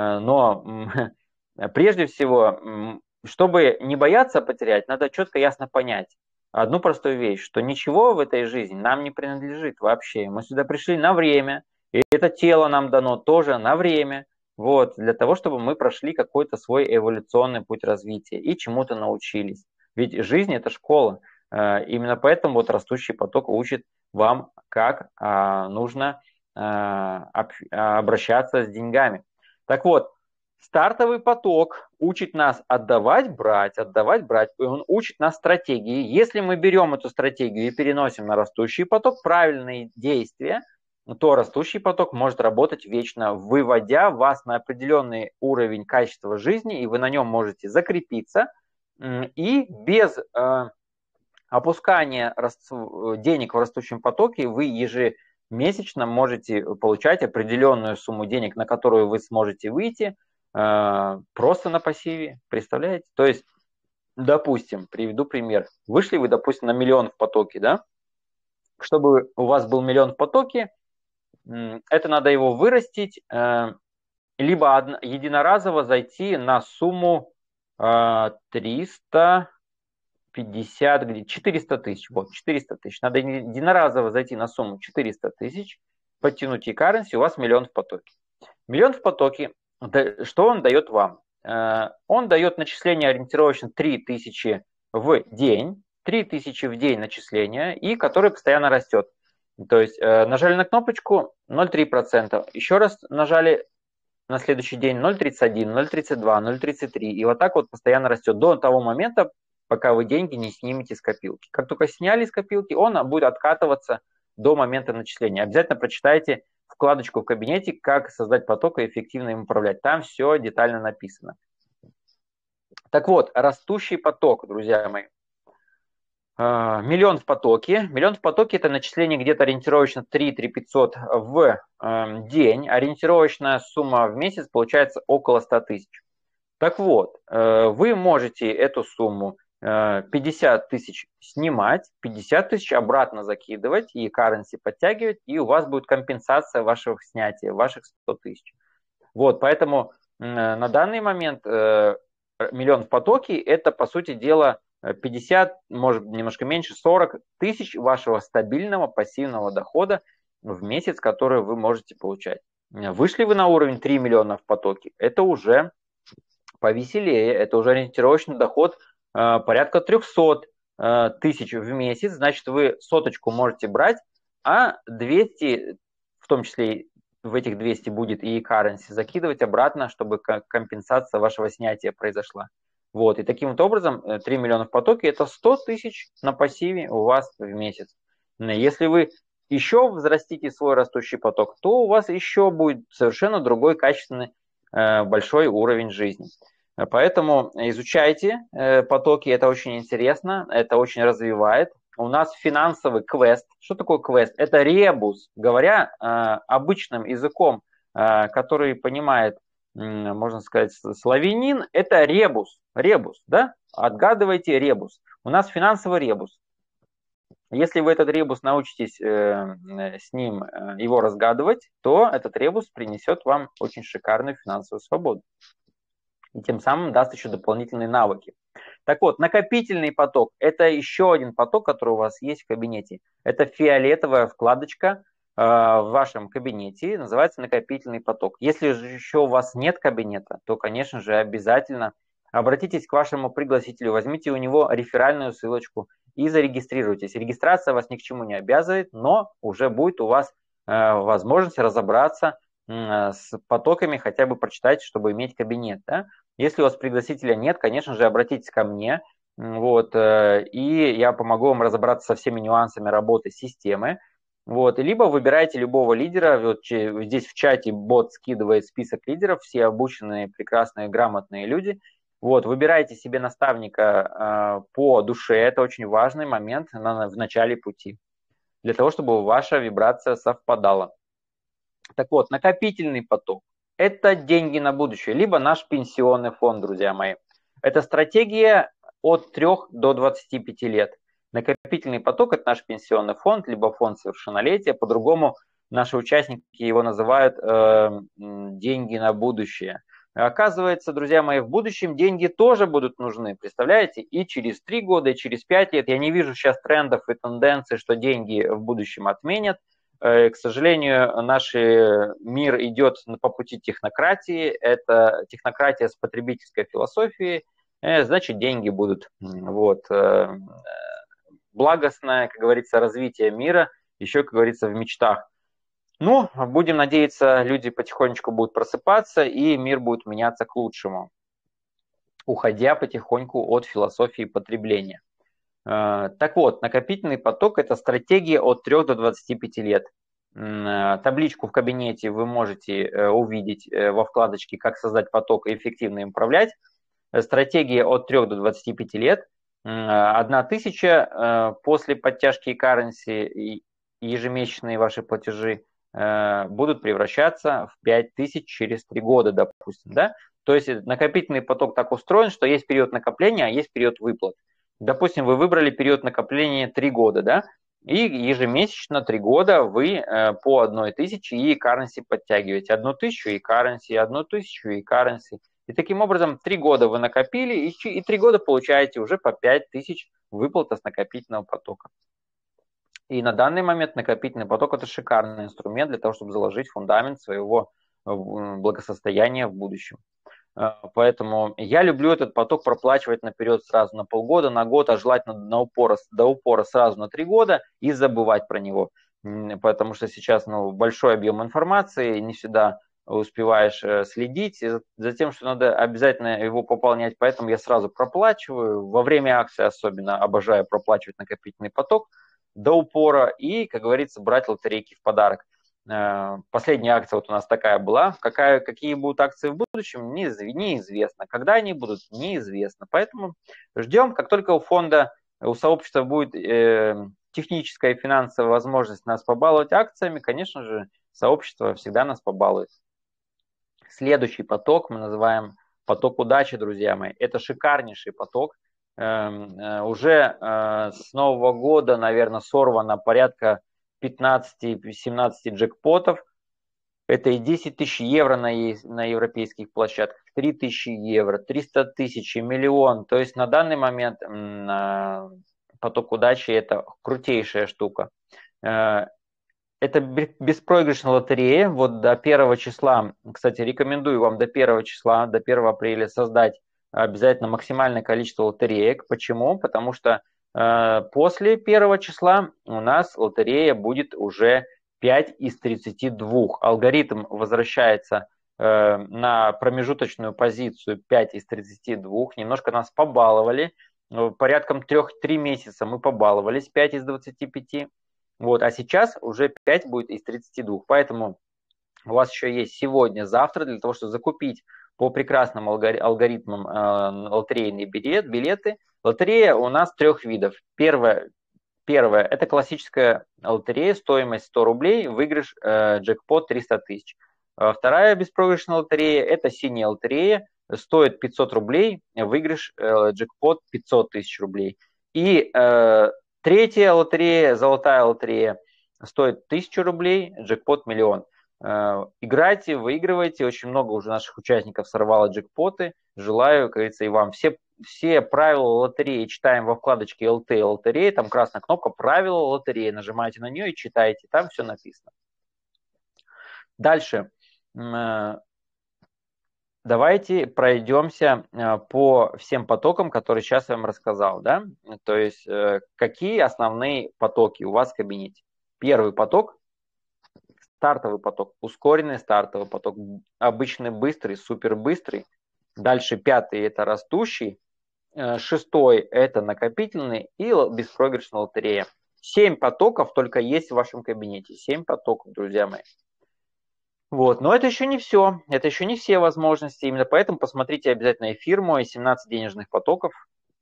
Но прежде всего, чтобы не бояться потерять, надо четко, ясно понять одну простую вещь, что ничего в этой жизни нам не принадлежит вообще. Мы сюда пришли на время, и это тело нам дано тоже на время. Вот, для того, чтобы мы прошли какой-то свой эволюционный путь развития и чему-то научились. Ведь жизнь – это школа. Именно поэтому вот растущий поток учит вам, как нужно обращаться с деньгами. Так вот, стартовый поток учит нас отдавать, брать, отдавать, брать. И он учит нас стратегии. Если мы берем эту стратегию и переносим на растущий поток, правильные действия, то растущий поток может работать вечно, выводя вас на определенный уровень качества жизни, и вы на нем можете закрепиться. И без э, опускания денег в растущем потоке вы ежемесячно можете получать определенную сумму денег, на которую вы сможете выйти э, просто на пассиве. Представляете? То есть, допустим, приведу пример. Вышли вы, допустим, на миллион в потоке, да? Чтобы у вас был миллион в потоке, это надо его вырастить, либо единоразово зайти на сумму триста пятьдесят, четыреста тысяч. Вот, четыреста тысяч. Надо единоразово зайти на сумму четыреста тысяч, подтянуть e-currency, у вас миллион в потоке. Миллион в потоке, что он дает вам? Он дает начисление ориентировочно три тысячи в день, три тысячи в день начисления, и который постоянно растет. То есть э, нажали на кнопочку ноль целых три десятых процента, еще раз нажали на следующий день ноль целых тридцать один, ноль целых тридцать два, ноль целых тридцать три. И вот так вот постоянно растет до того момента, пока вы деньги не снимете с копилки. Как только сняли с копилки, он будет откатываться до момента начисления. Обязательно прочитайте вкладочку в кабинете «Как создать поток и эффективно им управлять». Там все детально написано. Так вот, растущий поток, друзья мои. Миллион в потоке. Миллион в потоке – это начисление где-то ориентировочно три-три пятьсот в э, день. Ориентировочная сумма в месяц получается около ста тысяч. Так вот, э, вы можете эту сумму э, пятьдесят тысяч снимать, пятьдесят тысяч обратно закидывать и currency подтягивать, и у вас будет компенсация вашего снятия, ваших ста тысяч. Вот, поэтому э, на данный момент э, миллион в потоке – это, по сути дела, пятьдесят, может немножко меньше, сорок тысяч вашего стабильного пассивного дохода в месяц, который вы можете получать. Вышли вы на уровень три миллиона в потоке, это уже повеселее, это уже ориентировочный доход э, порядка триста э, тысяч в месяц, значит вы соточку можете брать, а двести, в том числе в этих двести будет и currency, закидывать обратно, чтобы компенсация вашего снятия произошла. Вот, и таким вот образом три миллиона в потоке – это сто тысяч на пассиве у вас в месяц. Если вы еще взрастите свой растущий поток, то у вас еще будет совершенно другой качественный большой уровень жизни. Поэтому изучайте потоки, это очень интересно, это очень развивает. У нас финансовый квест. Что такое квест? Это ребус. Говоря обычным языком, который понимает, можно сказать, славянин, это ребус. Ребус, да? Отгадывайте ребус. У нас финансовый ребус. Если вы этот ребус научитесь э, с ним э, его разгадывать, то этот ребус принесет вам очень шикарную финансовую свободу. И тем самым даст еще дополнительные навыки. Так вот, накопительный поток – это еще один поток, который у вас есть в кабинете. Это фиолетовая вкладочка э, в вашем кабинете, называется накопительный поток. Если же еще у вас нет кабинета, то, конечно же, обязательно обратитесь к вашему пригласителю, возьмите у него реферальную ссылочку и зарегистрируйтесь. Регистрация вас ни к чему не обязывает, но уже будет у вас э, возможность разобраться э, с потоками, хотя бы прочитать, чтобы иметь кабинет. Да? Если у вас пригласителя нет, конечно же, обратитесь ко мне, вот, э, и я помогу вам разобраться со всеми нюансами работы системы. Вот, либо выбирайте любого лидера, вот здесь в чате бот скидывает список лидеров, все обученные, прекрасные, грамотные люди. Вот, выбирайте себе наставника э, по душе, это очень важный момент на, в начале пути, для того, чтобы ваша вибрация совпадала. Так вот, накопительный поток – это деньги на будущее, либо наш пенсионный фонд, друзья мои. Это стратегия от трёх до двадцати пяти лет. Накопительный поток – это наш пенсионный фонд, либо фонд совершеннолетия, по-другому наши участники его называют э, деньги на будущее. Оказывается, друзья мои, в будущем деньги тоже будут нужны, представляете? И через три года, и через пять лет. Я не вижу сейчас трендов и тенденций, что деньги в будущем отменят. К сожалению, наш мир идет по пути технократии. Это технократия с потребительской философией. Значит, деньги будут. Вот. Благостное, как говорится, развитие мира, еще, как говорится, в мечтах. Ну, будем надеяться, люди потихонечку будут просыпаться, и мир будет меняться к лучшему, уходя потихоньку от философии потребления. Так вот, накопительный поток – это стратегия от трёх до двадцати пяти лет. Табличку в кабинете вы можете увидеть во вкладочке «Как создать поток и эффективно им управлять». Стратегия от трёх до двадцати пяти лет. Одна тысяча после подтяжки currency и ежемесячные ваши платежи будут превращаться в пять тысяч через три года, допустим. Да? То есть накопительный поток так устроен, что есть период накопления, а есть период выплат. Допустим, вы выбрали период накопления три года, да? И ежемесячно три года вы по одной тысяче и currency подтягиваете. Одну тысячу и currency, одну тысячу и currency. И таким образом три года вы накопили, и три года получаете уже по пять тысяч выплат с накопительного потока. И на данный момент накопительный поток – это шикарный инструмент для того, чтобы заложить фундамент своего благосостояния в будущем. Поэтому я люблю этот поток проплачивать наперед сразу на полгода, на год, а желательно на упора, до упора сразу на три года и забывать про него. Потому что сейчас ну, большой объем информации, не всегда успеваешь следить за тем, что надо обязательно его пополнять. Поэтому я сразу проплачиваю. Во время акции особенно обожаю проплачивать накопительный поток. до упора и, как говорится, брать лотерейки в подарок. Последняя акция вот у нас такая была. Какая, какие будут акции в будущем, неизвестно. Когда они будут, неизвестно. Поэтому ждем, как только у фонда, у сообщества будет э, техническая и финансовая возможность нас побаловать акциями, конечно же, сообщество всегда нас побалует. Следующий поток мы называем поток удачи, друзья мои. Это шикарнейший поток. Э, э, уже э, с Нового года, наверное, сорвано порядка пятнадцать-семнадцать джекпотов. Это и десять тысяч евро на, на европейских площадках, три тысячи евро, триста тысяч, миллион. То есть на данный момент поток удачи – это крутейшая штука. Это беспроигрышная лотерея. Вот до первого числа, кстати, рекомендую вам до первого числа, до первого апреля создать обязательно максимальное количество лотереек. Почему? Потому что после первого числа у нас лотерея будет уже пять из тридцати двух. Алгоритм возвращается э, на промежуточную позицию пять из тридцати двух. Немножко нас побаловали. Порядком трех-три месяца мы побаловались, пять из двадцати пяти. Вот, а сейчас уже пять будет из тридцати двух. Поэтому у вас еще есть сегодня, завтра для того, чтобы закупить по прекрасным алгоритмам э, лотерейные билет, билеты. Лотерея у нас трех видов. Первое, первое – это классическая лотерея, стоимость сто рублей, выигрыш э, джекпот триста тысяч. Вторая беспроигрышная лотерея – это синяя лотерея, стоит пятьсот рублей, выигрыш э, джекпот пятьсот тысяч рублей. И э, третья лотерея, золотая лотерея, стоит тысячу рублей, джекпот миллион. Играйте, выигрывайте. Очень много уже наших участников сорвало джекпоты. Желаю, как говорится, и вам. Все, все правила лотереи читаем во вкладочке эл ти лотереи. Там красная кнопка «Правила лотереи». Нажимаете на нее и читаете. Там все написано. Дальше. Давайте пройдемся по всем потокам, которые сейчас я вам рассказал. Да? То есть, какие основные потоки у вас в кабинете. Первый поток. Стартовый поток, ускоренный стартовый поток, обычный быстрый, супер быстрый. Дальше пятый – это растущий. Шестой – это накопительный и беспроигрышная лотерея. Семь потоков только есть в вашем кабинете. Семь потоков, друзья мои. Вот. Но это еще не все. Это еще не все возможности. Именно поэтому посмотрите обязательно эфир мой «семнадцать денежных потоков».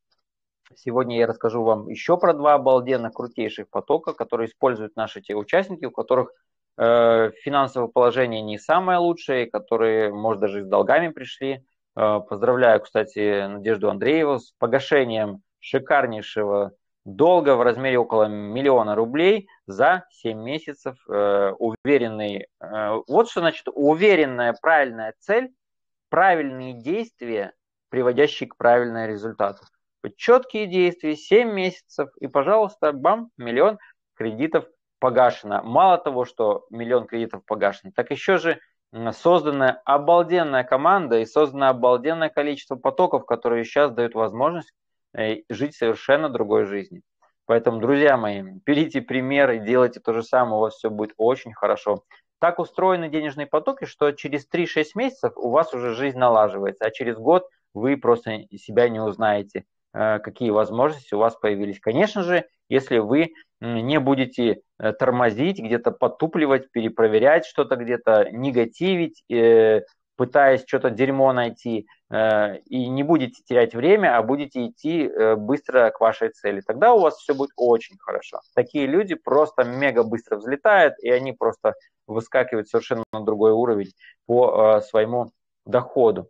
Сегодня я расскажу вам еще про два обалденных, крутейших потока, которые используют наши те участники, у которых э, финансовое положение не самое лучшее, которые, может, даже и с долгами пришли. Э, поздравляю, кстати, Надежду Андрееву с погашением шикарнейшего долга в размере около миллиона рублей за семь месяцев. Э, уверенный, э, вот что значит уверенная, правильная цель, правильные действия, приводящие к правильным результатам. Четкие действия, семь месяцев, и, пожалуйста, бам, миллион кредитов погашено. Мало того, что миллион кредитов погашено, так еще же создана обалденная команда и создано обалденное количество потоков, которые сейчас дают возможность жить совершенно другой жизнью. Поэтому, друзья мои, берите пример и делайте то же самое, у вас все будет очень хорошо. Так устроены денежные потоки, что через три-шесть месяцев у вас уже жизнь налаживается, а через год вы просто себя не узнаете, какие возможности у вас появились. Конечно же, если вы не будете тормозить, где-то подтупливать, перепроверять что-то где-то, негативить, пытаясь что-то дерьмо найти, и не будете терять время, а будете идти быстро к вашей цели. Тогда у вас все будет очень хорошо. Такие люди просто мега быстро взлетают, и они просто выскакивают совершенно на другой уровень по своему доходу.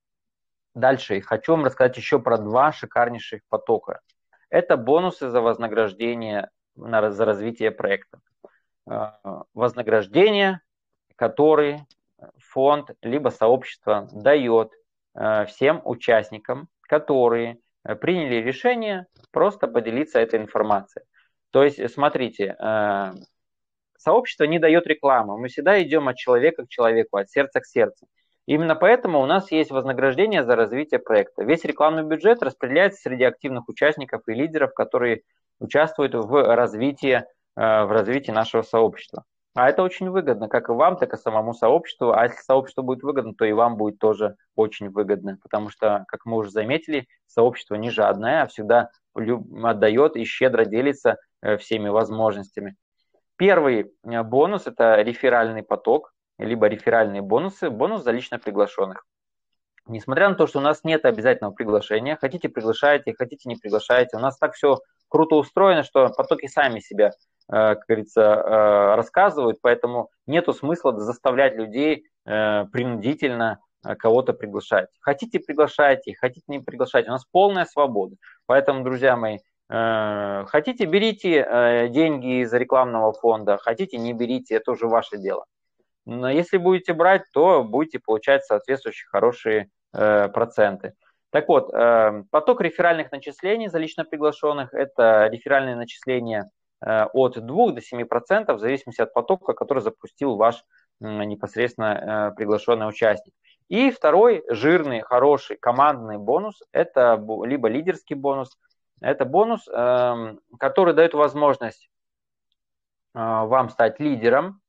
Дальше хочу вам рассказать еще про два шикарнейших потока. Это бонусы за вознаграждение за развитие проекта. Вознаграждение, которые фонд либо сообщество дает всем участникам, которые приняли решение просто поделиться этой информацией. То есть, смотрите, сообщество не дает рекламу. Мы всегда идем от человека к человеку, от сердца к сердцу. Именно поэтому у нас есть вознаграждение за развитие проекта. Весь рекламный бюджет распределяется среди активных участников и лидеров, которые участвуют в развитии, в развитии нашего сообщества. А это очень выгодно, как и вам, так и самому сообществу. А если сообществу будет выгодно, то и вам будет тоже очень выгодно. Потому что, как мы уже заметили, сообщество не жадное, а всегда отдает и щедро делится всеми возможностями. Первый бонус – это реферальный поток, либо реферальные бонусы, бонус за лично приглашенных. Несмотря на то, что у нас нет обязательного приглашения, хотите приглашайте, хотите не приглашайте, у нас так все круто устроено, что потоки сами себя, как говорится, рассказывают, поэтому нету смысла заставлять людей принудительно кого-то приглашать. Хотите приглашайте, хотите не приглашайте, у нас полная свобода. Поэтому, друзья мои, хотите берите деньги из рекламного фонда, хотите не берите, это уже ваше дело. Но если будете брать, то будете получать соответствующие хорошие э, проценты. Так вот, э, поток реферальных начислений за лично приглашенных – это реферальные начисления э, от двух до семи процентов в зависимости от потока, который запустил ваш э, непосредственно э, приглашенный участник. И второй жирный, хороший командный бонус – это либо лидерский бонус. Это бонус, э, который дает возможность э, вам стать лидером.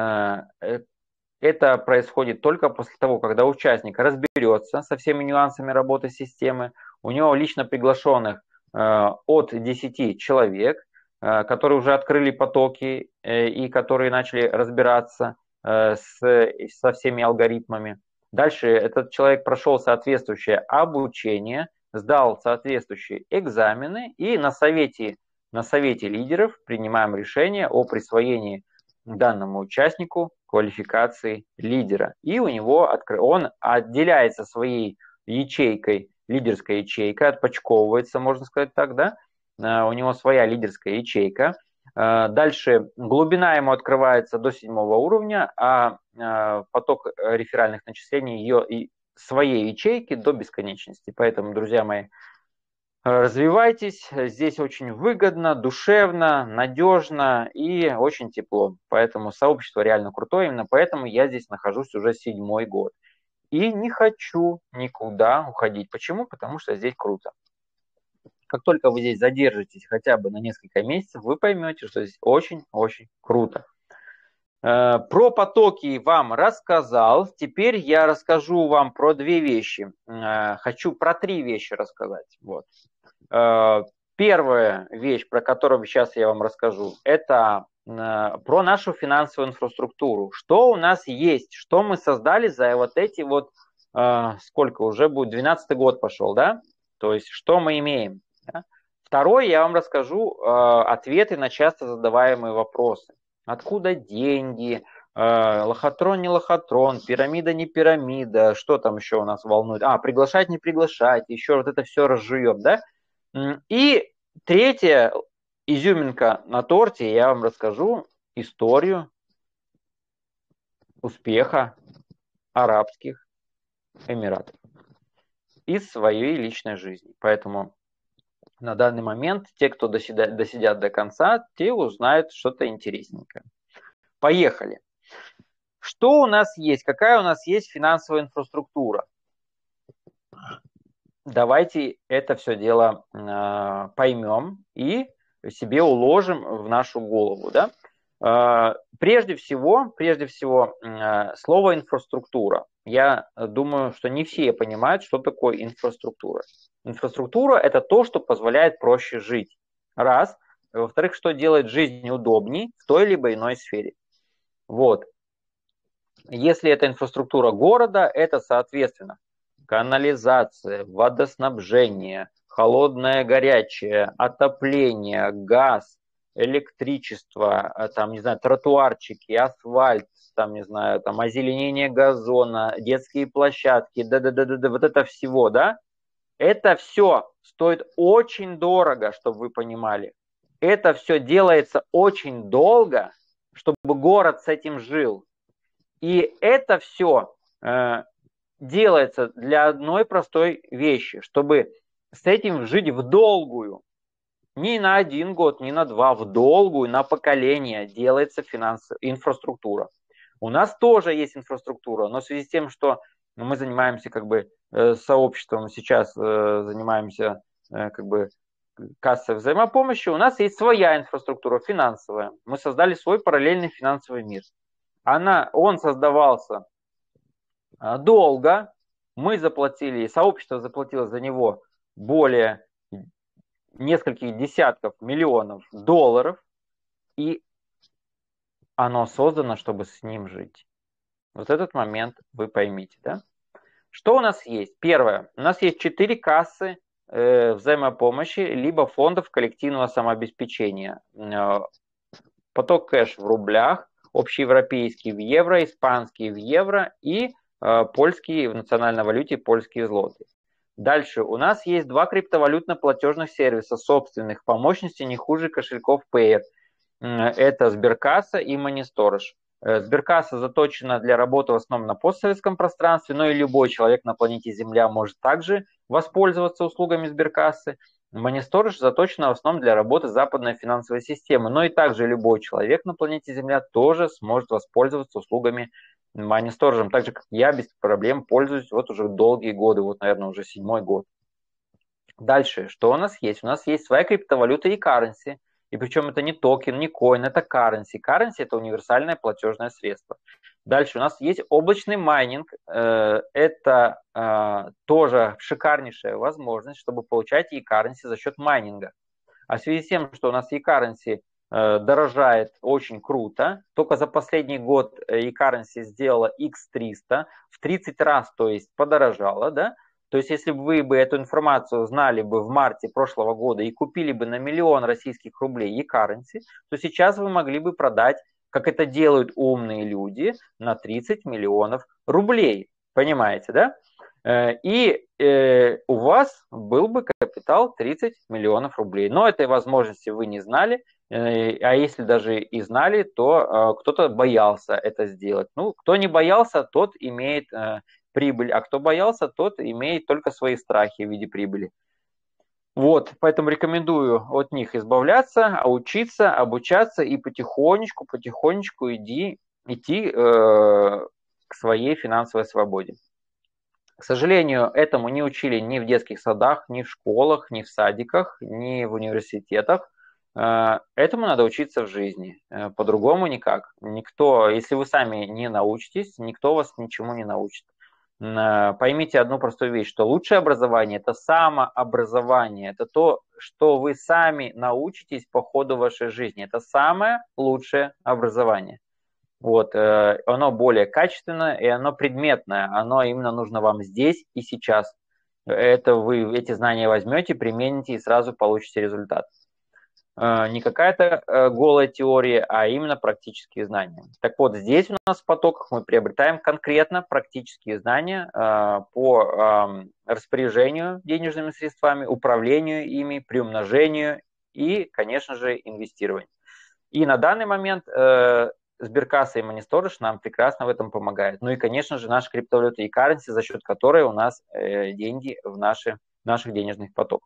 Это происходит только после того, когда участник разберется со всеми нюансами работы системы. У него лично приглашенных э, от десяти человек, э, которые уже открыли потоки э, и которые начали разбираться э, с, со всеми алгоритмами. Дальше этот человек прошел соответствующее обучение, сдал соответствующие экзамены, и на совете, на совете лидеров принимаем решение о присвоении данному участнику квалификации лидера. И у него он отделяется своей ячейкой, лидерской ячейкой, отпочковывается, можно сказать так, да? У него своя лидерская ячейка. Дальше глубина ему открывается до седьмого уровня, а поток реферальных начислений ее и своей ячейки до бесконечности. Поэтому, друзья мои, развивайтесь, здесь очень выгодно, душевно, надежно и очень тепло. Поэтому сообщество реально крутое, именно поэтому я здесь нахожусь уже седьмой год. И не хочу никуда уходить. Почему? Потому что здесь круто. Как только вы здесь задержитесь хотя бы на несколько месяцев, вы поймете, что здесь очень-очень круто. Про потоки вам рассказал. Теперь я расскажу вам про две вещи. Хочу про три вещи рассказать. Вот. Первая вещь, про которую сейчас я вам расскажу, это про нашу финансовую инфраструктуру. Что у нас есть, что мы создали за вот эти вот, сколько уже будет, двенадцатый год пошел, да? То есть, что мы имеем. Да? Второе, я вам расскажу ответы на часто задаваемые вопросы. Откуда деньги, лохотрон, не лохотрон, пирамида, не пирамида, что там еще у нас волнует? А, приглашать, не приглашать, еще вот это все разжуем, да? И третья изюминка на торте, я вам расскажу историю успеха Арабских Эмиратов из своей личной жизни. Поэтому на данный момент те, кто досидят, досидят до конца, те узнают что-то интересненькое. Поехали. Что у нас есть? Какая у нас есть финансовая инфраструктура? Давайте это все дело э, поймем и себе уложим в нашу голову. Да? Э, прежде всего, прежде всего э, слово инфраструктура. Я думаю, что не все понимают, что такое инфраструктура. Инфраструктура – это то, что позволяет проще жить. Раз. Во-вторых, что делает жизнь удобней в той либо иной сфере. Вот. Если это инфраструктура города, это, соответственно, канализация, водоснабжение, холодное, горячее, отопление, газ, электричество, там, не знаю, тротуарчики, асфальт, там, не знаю, там, озеленение газона, детские площадки, да-да-да-да, вот это всего, да? Это все стоит очень дорого, чтобы вы понимали. Это все делается очень долго, чтобы город с этим жил. И это все э, делается для одной простой вещи, чтобы с этим жить в долгую. Не на один год, не на два, в долгую, на поколение делается финансовая инфраструктура. У нас тоже есть инфраструктура, но в связи с тем, что мы занимаемся как бы сообществом, сейчас занимаемся как бы кассовой взаимопомощью, у нас есть своя инфраструктура финансовая. Мы создали свой параллельный финансовый мир. Она, он создавался долго, мы заплатили, сообщество заплатило за него более нескольких десятков миллионов долларов, и оно создано, чтобы с ним жить. Вот этот момент вы поймите, да? Что у нас есть? Первое. У нас есть четыре кассы э, взаимопомощи, либо фондов коллективного самообеспечения. Э, поток кэш в рублях, общеевропейский в евро, испанский в евро и э, польский в национальной валюте, польские злоты. Дальше у нас есть два криптовалютно-платежных сервиса собственных по мощности не хуже кошельков Payer. Это Сберкасса и Money Storage. Сберкасса заточена для работы в основном на постсоветском пространстве, но и любой человек на планете Земля может также воспользоваться услугами Сберкассы. Money Storage заточена в основном для работы западной финансовой системы, но и также любой человек на планете Земля тоже сможет воспользоваться услугами Money Storage, так же как я без проблем пользуюсь вот уже долгие годы, вот, наверное, уже седьмой год. Дальше, что у нас есть? У нас есть своя криптовалюта и currency. И причем это не токен, не коин, это currency. Currency – это универсальное платежное средство. Дальше у нас есть облачный майнинг. Это тоже шикарнейшая возможность, чтобы получать e-currency за счет майнинга. А в связи с тем, что у нас e-currency дорожает очень круто, только за последний год e-currency сделала икс триста, в тридцать раз, то есть подорожала, да? То есть, если бы вы бы эту информацию знали бы в марте прошлого года и купили бы на миллион российских рублей e-currency, то сейчас вы могли бы продать, как это делают умные люди, на тридцать миллионов рублей. Понимаете, да? И э, у вас был бы капитал тридцать миллионов рублей. Но этой возможности вы не знали, э, а если даже и знали, то э, кто-то боялся это сделать. Ну, кто не боялся, тот имеет э, прибыль, а кто боялся, тот имеет только свои страхи в виде прибыли. Вот, поэтому рекомендую от них избавляться, а учиться, обучаться и потихонечку, потихонечку иди, идти э, к своей финансовой свободе. К сожалению, этому не учили ни в детских садах, ни в школах, ни в садиках, ни в университетах. Этому надо учиться в жизни. По-другому никак. Никто, если вы сами не научитесь, никто вас ничему не научит. Поймите одну простую вещь, что лучшее образование – это самообразование. Это то, что вы сами научитесь по ходу вашей жизни. Это самое лучшее образование. Вот, оно более качественное и оно предметное, оно именно нужно вам здесь и сейчас. Это вы эти знания возьмете, примените и сразу получите результат. Не какая-то голая теория, а именно практические знания. Так вот, здесь у нас в потоках мы приобретаем конкретно практические знания по распоряжению денежными средствами, управлению ими, приумножению и, конечно же, инвестированию. И на данный момент Сберкасса и Money Storage нам прекрасно в этом помогают. Ну и, конечно же, наша криптовалюта e-currency, за счет которой у нас э, деньги в наши, наших денежных потоках.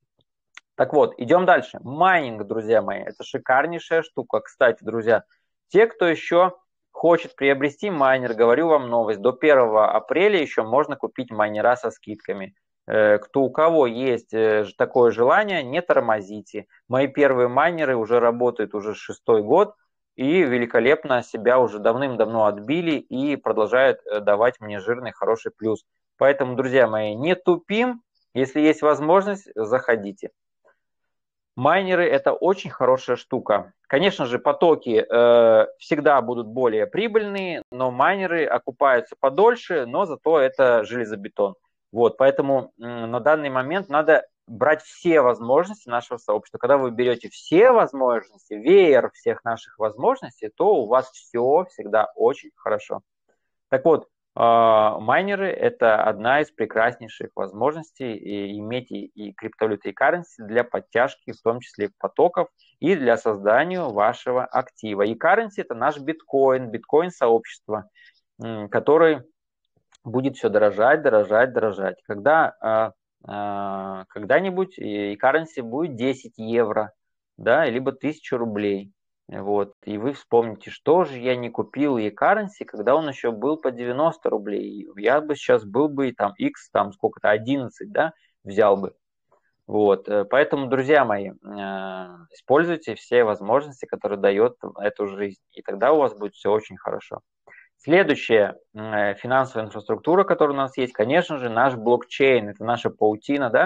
Так вот, идем дальше. Майнинг, друзья мои, это шикарнейшая штука. Кстати, друзья, те, кто еще хочет приобрести майнер, говорю вам новость, до первого апреля еще можно купить майнера со скидками. Э, кто, у кого есть э, такое желание, не тормозите. Мои первые майнеры уже работают уже шестой год. И великолепно себя уже давным-давно отбили и продолжают давать мне жирный, хороший плюс. Поэтому, друзья мои, не тупим. Если есть возможность, заходите. Майнеры – это очень хорошая штука. Конечно же, потоки э, всегда будут более прибыльные, но майнеры окупаются подольше, но зато это железобетон. Вот, поэтому э, на данный момент надо брать все возможности нашего сообщества. Когда вы берете все возможности, веер всех наших возможностей, то у вас все всегда очень хорошо. Так вот, майнеры – это одна из прекраснейших возможностей и иметь и криптовалюты, и currency для подтяжки, в том числе потоков, и для создания вашего актива. И currency – это наш биткоин, биткоин-сообщество, который будет все дорожать, дорожать, дорожать. Когда когда-нибудь e-currency будет десять евро, да, либо тысячу рублей. Вот. И вы вспомните, что же я не купил e-currency, когда он еще был по девяносто рублей. Я бы сейчас был бы там X, там сколько-то, одиннадцать, да, взял бы. Вот. Поэтому, друзья мои, используйте все возможности, которые дает эту жизнь. И тогда у вас будет все очень хорошо. Следующая финансовая инфраструктура, которая у нас есть, конечно же, наш блокчейн, это наша паутина, да,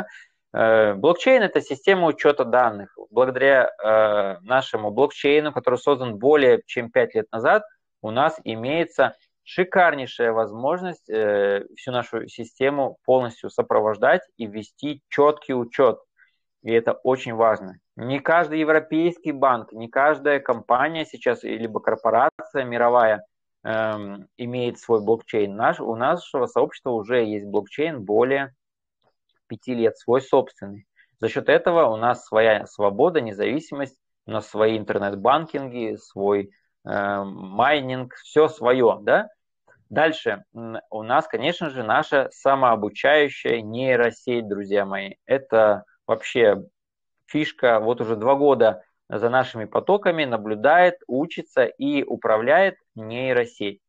Э, Блокчейн – это система учета данных. Благодаря э, нашему блокчейну, который создан более чем пять лет назад, у нас имеется шикарнейшая возможность э, всю нашу систему полностью сопровождать и вести четкий учет. И это очень важно. Не каждый европейский банк, не каждая компания сейчас, либо корпорация мировая эм, имеет свой блокчейн. Наш, у нашего сообщества уже есть блокчейн более пяти лет, свой собственный. За счет этого у нас своя свобода, независимость, у нас свои интернет-банкинги, свой э, майнинг, все свое, да? Дальше у нас, конечно же, наша самообучающая нейросеть, друзья мои. Это вообще фишка. Вот уже два года за нашими потоками наблюдает, учится и управляет нейросеть.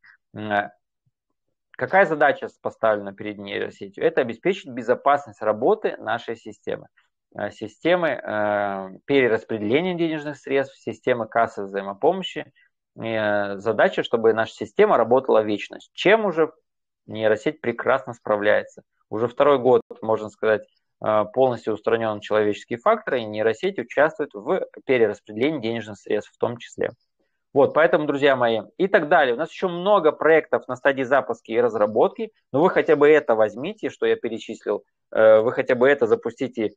Какая задача поставлена перед нейросетью? Это обеспечить безопасность работы нашей системы. Системы перераспределения денежных средств, системы кассы взаимопомощи. Задача, чтобы наша система работала вечно. С чем уже нейросеть прекрасно справляется. Уже второй год, можно сказать, полностью устранен человеческий фактор, и нейросеть участвует в перераспределении денежных средств в том числе. Вот, поэтому, друзья мои, и так далее. У нас еще много проектов на стадии запуска и разработки, но вы хотя бы это возьмите, что я перечислил, вы хотя бы это запустите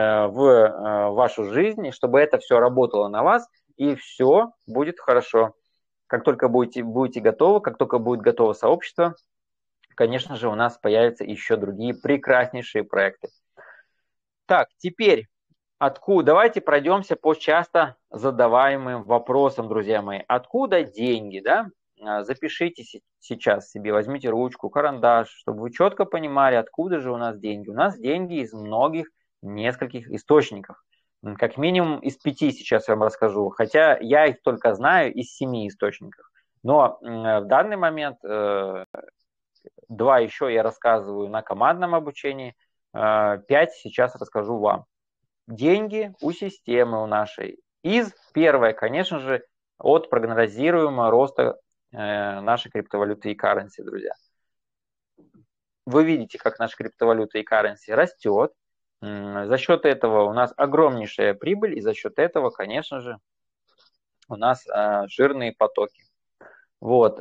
в вашу жизнь, чтобы это все работало на вас, и все будет хорошо. Как только будете, будете готовы, как только будет готово сообщество, конечно же, у нас появятся еще другие прекраснейшие проекты. Так, теперь откуда? Давайте пройдемся по часто задаваемым вопросам, друзья мои. Откуда деньги, да? Запишите сейчас себе, возьмите ручку, карандаш, чтобы вы четко понимали, откуда же у нас деньги. У нас деньги из многих, нескольких источников. Как минимум из пяти сейчас я вам расскажу, хотя я их только знаю из семи источников. Но в данный момент два еще я рассказываю на командном обучении, пять сейчас расскажу вам. Деньги у системы у нашей. Из, первое, конечно же, от прогнозируемого роста нашей криптовалюты и currency, друзья. Вы видите, как наша криптовалюта и currency растет. За счет этого у нас огромнейшая прибыль, и за счет этого, конечно же, у нас жирные потоки. Вот.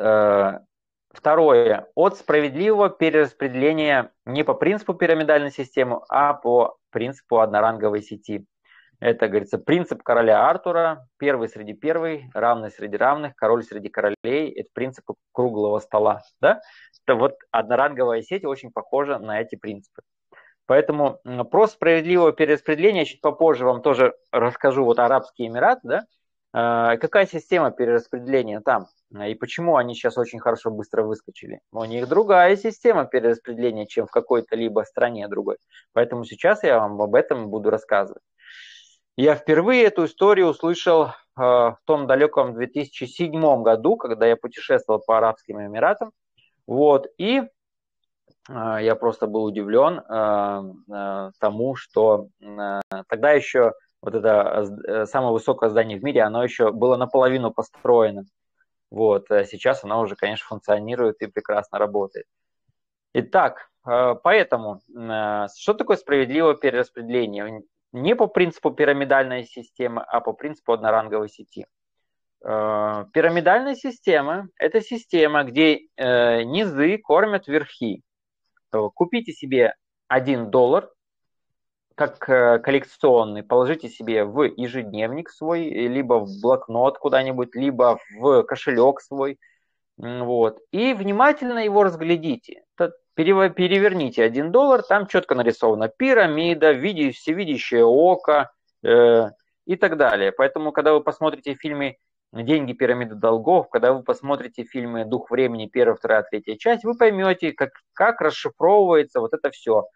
Второе. От справедливого перераспределения не по принципу пирамидальной системы, а по принципу одноранговой сети. Это, говорится, принцип короля Артура, первый среди первых, равный среди равных, король среди королей. Это принцип круглого стола. Да? Это вот одноранговая сеть очень похожа на эти принципы. Поэтому про справедливое перераспределение чуть попозже вам тоже расскажу. Вот Арабские Эмираты, да? Какая система перераспределения там? И почему они сейчас очень хорошо быстро выскочили? У них другая система перераспределения, чем в какой-то либо стране другой. Поэтому сейчас я вам об этом буду рассказывать. Я впервые эту историю услышал в том далеком две тысячи седьмом году, когда я путешествовал по Арабским Эмиратам. Вот, и я просто был удивлен тому, что тогда еще вот это самое высокое здание в мире, оно еще было наполовину построено. Вот, а сейчас оно уже, конечно, функционирует и прекрасно работает. Итак, поэтому, что такое справедливое перераспределение? Не по принципу пирамидальной системы, а по принципу одноранговой сети. Пирамидальная система – это система, где низы кормят верхи. Купите себе один доллар, как коллекционный, положите себе в ежедневник свой, либо в блокнот куда-нибудь, либо в кошелек свой, вот, и внимательно его разглядите. Переверните один доллар, там четко нарисована пирамида, види, всевидящее око э, и так далее. Поэтому, когда вы посмотрите фильмы «Деньги, пирамида долгов», когда вы посмотрите фильмы «Дух времени», первая, вторая, третья часть, вы поймете, как, как расшифровывается вот это все.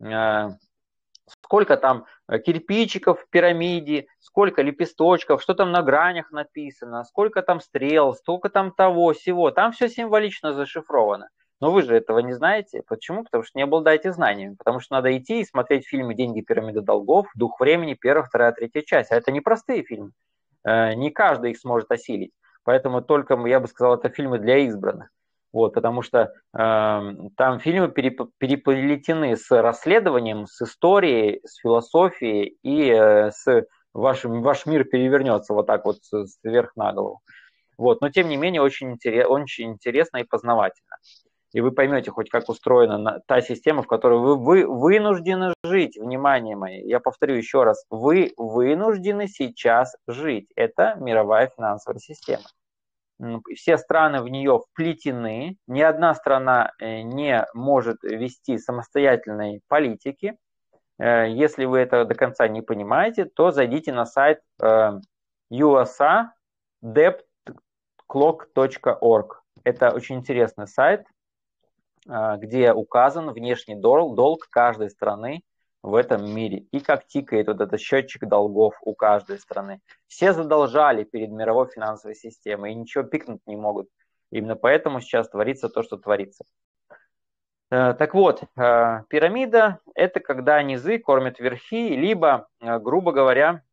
Сколько там кирпичиков в пирамиде, сколько лепесточков, что там на гранях написано, сколько там стрел, сколько там того, всего. Там все символично зашифровано. Но вы же этого не знаете. Почему? Потому что не обладаете знаниями. Потому что надо идти и смотреть фильмы «Деньги, пирамида долгов», «Дух времени», первая, вторая, третья часть. А это непростые фильмы. Не каждый их сможет осилить. Поэтому только, я бы сказал, это фильмы для избранных. Вот, потому что э, там фильмы переп- переплетены с расследованием, с историей, с философией, и э, с вашим, ваш мир перевернется вот так вот сверх на голову. Вот, но тем не менее очень, интерес, очень интересно и познавательно. И вы поймете хоть как устроена та система, в которой вы, вы вынуждены жить. Внимание мое, я повторю еще раз, вы вынуждены сейчас жить. Это мировая финансовая система. Все страны в нее вплетены, ни одна страна не может вести самостоятельной политики. Если вы это до конца не понимаете, то зайдите на сайт ю эс эй debt clock точка орг. Это очень интересный сайт, где указан внешний долг, долг каждой страны в этом мире. И как тикает вот этот счетчик долгов у каждой страны. Все задолжали перед мировой финансовой системой и ничего пикнуть не могут. Именно поэтому сейчас творится то, что творится. Так вот, пирамида – это когда низы кормят верхи, либо, грубо говоря,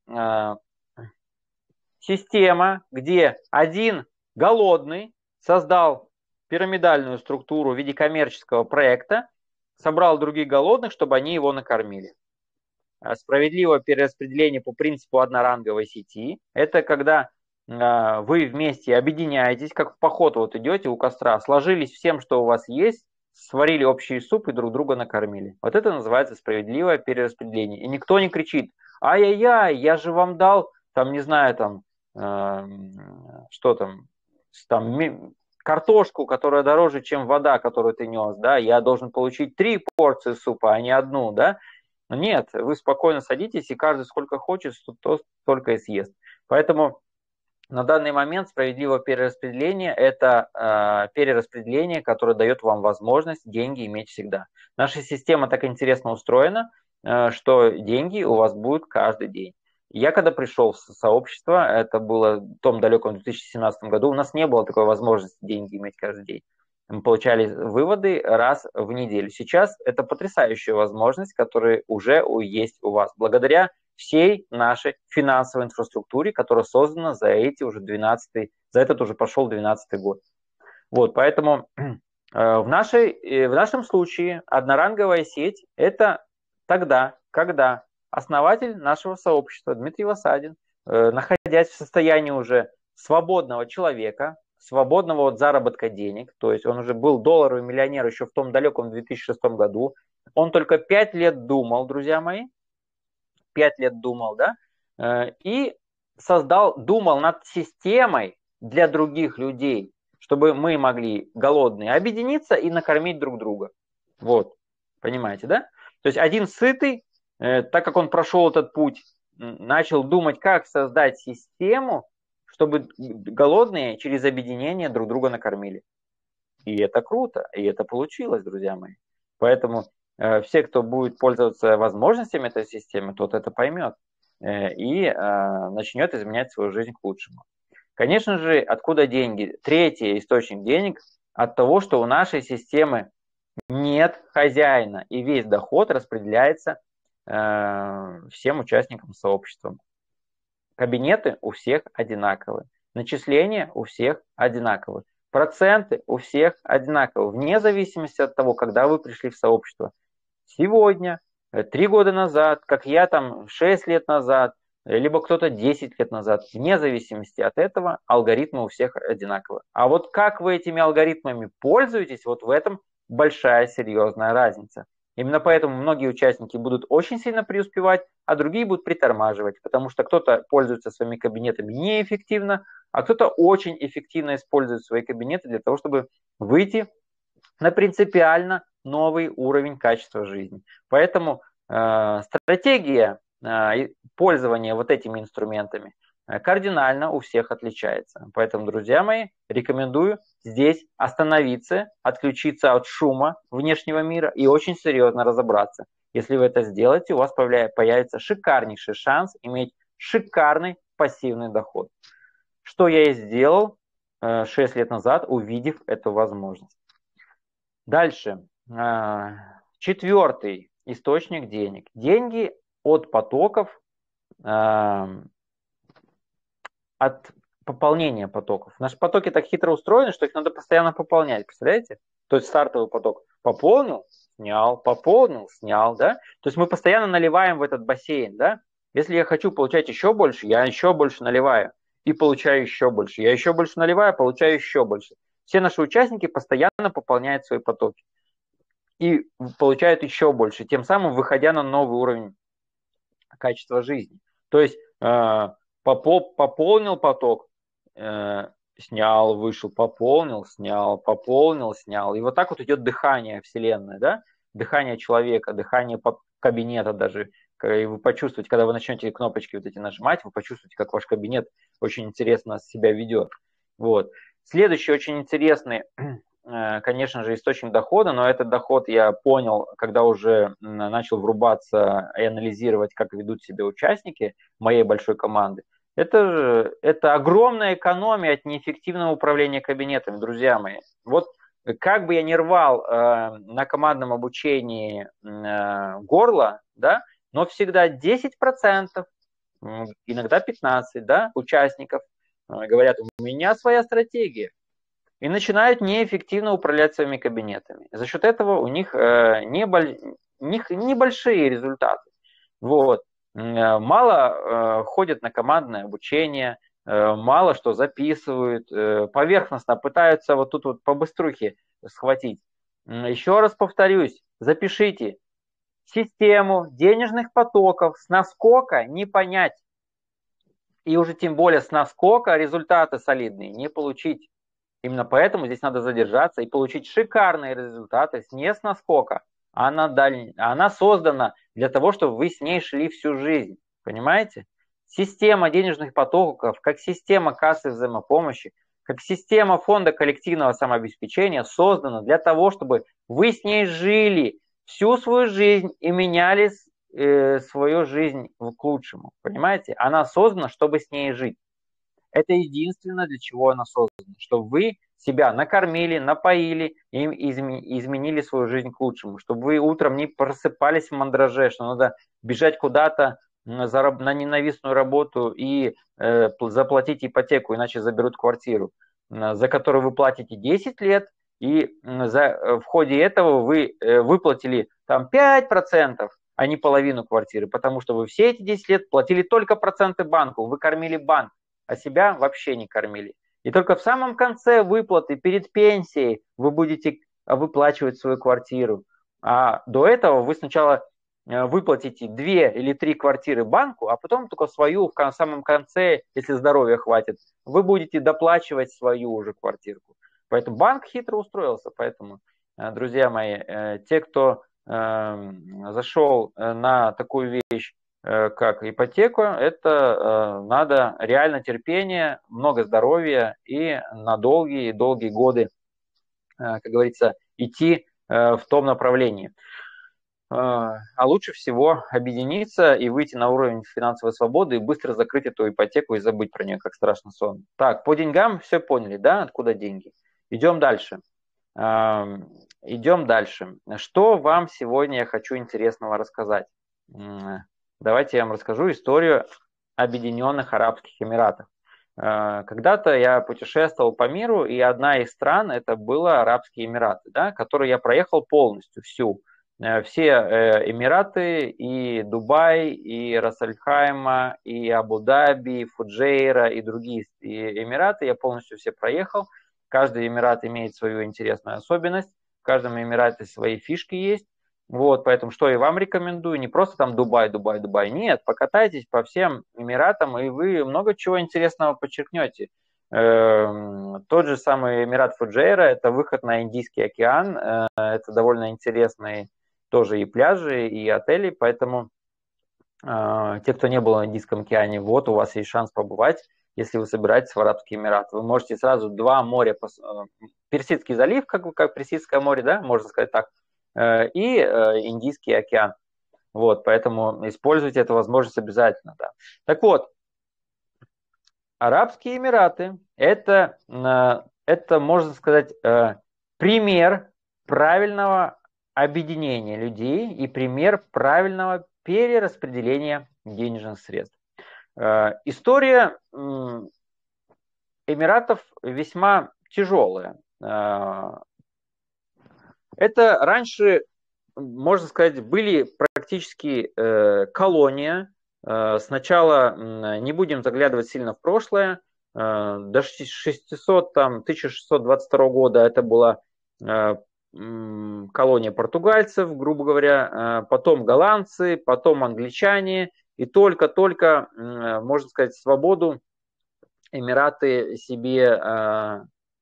система, где один голодный создал пирамидальную структуру в виде коммерческого проекта, собрал других голодных, чтобы они его накормили. Справедливое перераспределение по принципу одноранговой сети – это когда вы вместе объединяетесь, как в поход вот идете у костра, сложились всем, что у вас есть, сварили общий суп и друг друга накормили. Вот это называется справедливое перераспределение. И никто не кричит: ай-яй-яй, я же вам дал, там, не знаю, там, э, что там, там, картошку, которая дороже, чем вода, которую ты нес, да, я должен получить три порции супа, а не одну, да. Нет, вы спокойно садитесь, и каждый сколько хочет, то столько и съест. Поэтому на данный момент справедливое перераспределение – это э, перераспределение, которое дает вам возможность деньги иметь всегда. Наша система так интересно устроена, э, что деньги у вас будут каждый день. Я когда пришел в сообщество, это было в том далеком две тысячи семнадцатом году, у нас не было такой возможности деньги иметь каждый день. Мы получали выводы раз в неделю. Сейчас это потрясающая возможность, которая уже есть у вас, благодаря всей нашей финансовой инфраструктуре, которая создана за эти уже двенадцатый, за этот уже пошел двенадцатый год. Вот, поэтому э, в, нашей, э, в нашем случае одноранговая сеть – это тогда, когда основатель нашего сообщества Дмитрий Лосадин, э, находясь в состоянии уже свободного человека, свободного от заработка денег, то есть он уже был долларовый миллионер еще в том далеком две тысячи шестом году, он только пять лет думал, друзья мои, пять лет думал, да, и создал, думал над системой для других людей, чтобы мы могли голодные объединиться и накормить друг друга. Вот, понимаете, да? То есть один сытый, так как он прошел этот путь, начал думать, как создать систему, чтобы голодные через объединение друг друга накормили. И это круто, и это получилось, друзья мои. Поэтому э, все, кто будет пользоваться возможностями этой системы, тот это поймет э, и э, начнет изменять свою жизнь к лучшему. Конечно же, откуда деньги? Третий источник денег от того, что у нашей системы нет хозяина, и весь доход распределяется э, всем участникам сообщества. Кабинеты у всех одинаковые, начисления у всех одинаковые. Проценты у всех одинаковые, вне зависимости от того, когда вы пришли в сообщество. Сегодня, три года назад, как я там шесть лет назад, либо кто-то десять лет назад, вне зависимости от этого алгоритмы у всех одинаковые. А вот как вы этими алгоритмами пользуетесь, вот в этом большая серьезная разница. Именно поэтому многие участники будут очень сильно преуспевать, а другие будут притормаживать, потому что кто-то пользуется своими кабинетами неэффективно, а кто-то очень эффективно использует свои кабинеты для того, чтобы выйти на принципиально новый уровень качества жизни. Поэтому э, стратегия э, пользования вот этими инструментами кардинально у всех отличается. Поэтому, друзья мои, рекомендую здесь остановиться, отключиться от шума внешнего мира и очень серьезно разобраться. Если вы это сделаете, у вас появится шикарнейший шанс иметь шикарный пассивный доход. Что я и сделал шесть лет назад, увидев эту возможность. Дальше. Четвертый источник денег. Деньги от потоков, от пополнения потоков. Наши потоки так хитро устроены, что их надо постоянно пополнять, представляете? То есть стартовый поток пополнил, снял, пополнил, снял, да? То есть мы постоянно наливаем в этот бассейн, да? Если я хочу получать еще больше, я еще больше наливаю и получаю еще больше. Я еще больше наливаю, получаю еще больше. Все наши участники постоянно пополняют свои потоки и получают еще больше, тем самым выходя на новый уровень качества жизни. То есть э, пополнил поток, э, снял, вышел, пополнил, снял, пополнил, снял. И вот так вот идет дыхание Вселенной, да? Дыхание человека, дыхание кабинета даже. И вы почувствуете, когда вы начнете кнопочки вот эти нажимать, вы почувствуете, как ваш кабинет очень интересно себя ведет. Вот. Следующий очень интересный, конечно же, источник дохода, но этот доход я понял, когда уже начал врубаться и анализировать, как ведут себя участники моей большой команды. Это, это огромная экономия от неэффективного управления кабинетами, друзья мои. Вот как бы я ни рвал э, на командном обучении э, горло, да, но всегда десять процентов, иногда пятнадцать процентов, да, участников э, говорят, у меня своя стратегия. И начинают неэффективно управлять своими кабинетами. За счет этого у них, э, неболь... у них небольшие результаты. Вот. Мало э, ходят на командное обучение, э, мало что записывают, э, поверхностно пытаются вот тут вот по быструхе схватить. Еще раз повторюсь, запишите. Систему денежных потоков с наскока не понять. И уже тем более с наскока результаты солидные не получить. Именно поэтому здесь надо задержаться и получить шикарные результаты не с наскока. Она, даль... она создана для того, чтобы вы с ней шли всю жизнь. Понимаете? Система денежных потоков, как система кассы взаимопомощи, как система фонда коллективного самообеспечения создана для того, чтобы вы с ней жили всю свою жизнь и меняли э, свою жизнь к лучшему. Понимаете? Она создана, чтобы с ней жить. Это единственное, для чего она создана. Чтобы вы себя накормили, напоили и изменили свою жизнь к лучшему. Чтобы вы утром не просыпались в мандраже, что надо бежать куда-то на ненавистную работу и э, заплатить ипотеку, иначе заберут квартиру, за которую вы платите десять лет, и за, в ходе этого вы э, выплатили там пять процентов, а не половину квартиры, потому что вы все эти десять лет платили только проценты банку, вы кормили банк, а себя вообще не кормили. И только в самом конце выплаты, перед пенсией, вы будете выплачивать свою квартиру. А до этого вы сначала выплатите две или три квартиры банку, а потом только свою в самом конце, если здоровья хватит, вы будете доплачивать свою уже квартирку. Поэтому банк хитро устроился. Поэтому, друзья мои, те, кто зашел на такую вещь, как ипотеку, это надо реально терпение, много здоровья и на долгие долгие годы, как говорится, идти в том направлении. А лучше всего объединиться и выйти на уровень финансовой свободы и быстро закрыть эту ипотеку и забыть про нее, как страшный сон. Так, по деньгам все поняли, да, откуда деньги? Идем дальше. Идем дальше. Что вам сегодня я хочу интересного рассказать? Давайте я вам расскажу историю Объединенных Арабских Эмиратов. Когда-то я путешествовал по миру, и одна из стран это было Арабские Эмираты, да, которые я проехал полностью, всю. Все Эмираты, и Дубай, и Рас-Аль-Хайма, и Абу-Даби, и Фуджейра, и другие Эмираты я полностью все проехал. Каждый Эмират имеет свою интересную особенность, в каждом Эмирате свои фишки есть. Вот, поэтому что я вам рекомендую, не просто там Дубай, Дубай, Дубай, нет, покатайтесь по всем Эмиратам, и вы много чего интересного подчеркнете. Тот же самый Эмират Фуджейра, это выход на Индийский океан, это довольно интересный тоже и пляжи, и отели, поэтому э, те, кто не был на Индийском океане, вот у вас есть шанс побывать, если вы собираетесь в Арабские Эмираты. Вы можете сразу два моря, Персидский залив, как, как Персидское море, да, можно сказать так, э, и э, Индийский океан. Вот, поэтому используйте эту возможность обязательно, да. Так вот, Арабские Эмираты это, э, это можно сказать, э, пример правильного объединения людей и пример правильного перераспределения денежных средств. История Эмиратов весьма тяжелая. Это раньше, можно сказать, были практически колония. Сначала, не будем заглядывать сильно в прошлое, до шестисот, там, тысяча шестьсот двадцать второго года это была колония португальцев, грубо говоря, потом голландцы, потом англичане, и только-только, можно сказать, свободу Эмираты себе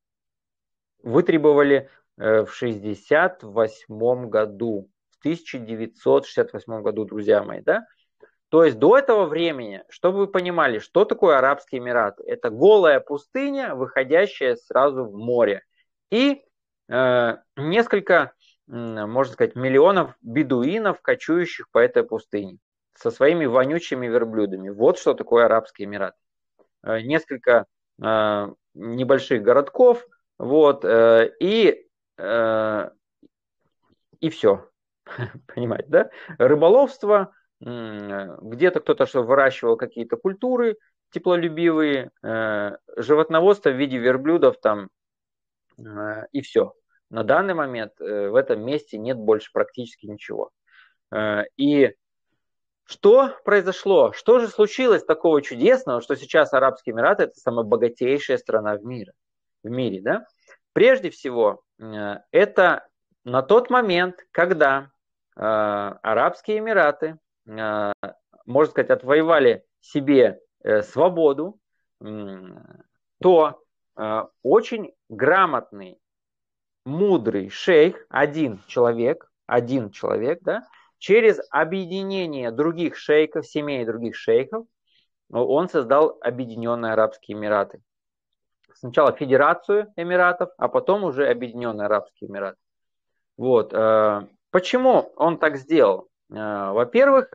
вытребовали в шестьдесят восьмом году, в тысяча девятьсот шестьдесят восьмом году, друзья мои, да? То есть до этого времени, чтобы вы понимали, что такое Арабские Эмираты, это голая пустыня, выходящая сразу в море, и э, несколько, можно сказать, миллионов бедуинов, кочующих по этой пустыне со своими вонючими верблюдами. Вот что такое Арабские Эмираты. Э, несколько э, небольших городков, вот, э, и, э, и все, понимаете, да? Рыболовство, где-то кто-то что выращивал какие-то культуры теплолюбивые, э, животноводство в виде верблюдов там, э, и все. На данный момент э, в этом месте нет больше практически ничего. Э, и что произошло? Что же случилось такого чудесного, что сейчас Арабские Эмираты это самая богатейшая страна в мире? В мире, да? Прежде всего, э, это на тот момент, когда э, Арабские Эмираты, э, можно сказать, отвоевали себе э, свободу, э, то э, очень грамотный, мудрый шейх, один человек, один человек, да, через объединение других шейхов, семей других шейхов, он создал Объединенные Арабские Эмираты. Сначала Федерацию Эмиратов, а потом уже Объединенные Арабские Эмираты. Вот. Почему он так сделал? Во-первых,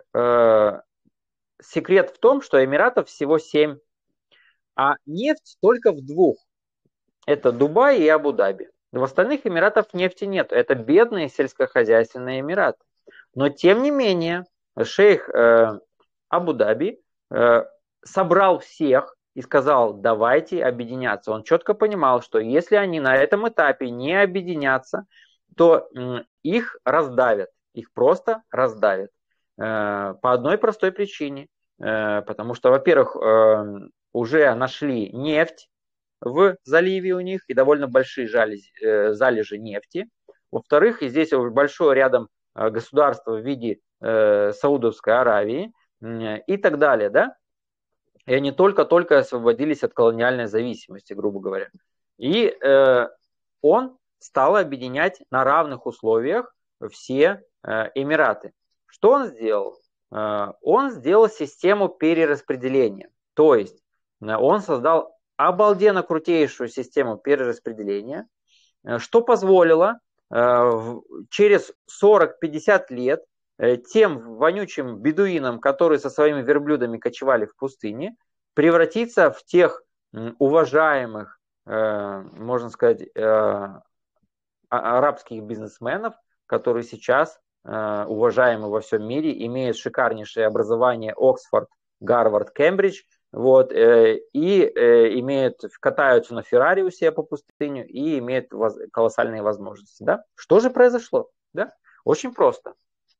секрет в том, что Эмиратов всего семь, а нефть только в двух. Это Дубай и Абу-Даби. В остальных Эмиратах нефти нет. Это бедные сельскохозяйственные Эмираты. Но тем не менее, шейх э, Абу-Даби э, собрал всех и сказал, давайте объединяться. Он четко понимал, что если они на этом этапе не объединятся, то э, их раздавят. Их просто раздавят. Э, по одной простой причине. Э, потому что, во-первых, э, уже нашли нефть в заливе у них и довольно большие залежи, э, залежи нефти. Во-вторых, и здесь большое рядом государство в виде э, Саудовской Аравии э, и так далее, да? И они только-только освободились от колониальной зависимости, грубо говоря. И э, он стал объединять на равных условиях все э, Эмираты. Что он сделал? Э, он сделал систему перераспределения. То есть э, он создал обалденно крутейшую систему перераспределения, э, что позволило через сорок-пятьдесят лет тем вонючим бедуинам, которые со своими верблюдами кочевали в пустыне, превратиться в тех уважаемых, можно сказать, арабских бизнесменов, которые сейчас уважаемы во всем мире, имеют шикарнейшее образование Оксфорд, Гарвард, Кембридж, вот, э, и э, имеют, катаются на Феррари у себя по пустыню и имеют воз, колоссальные возможности. Да? Что же произошло? Да? Очень просто.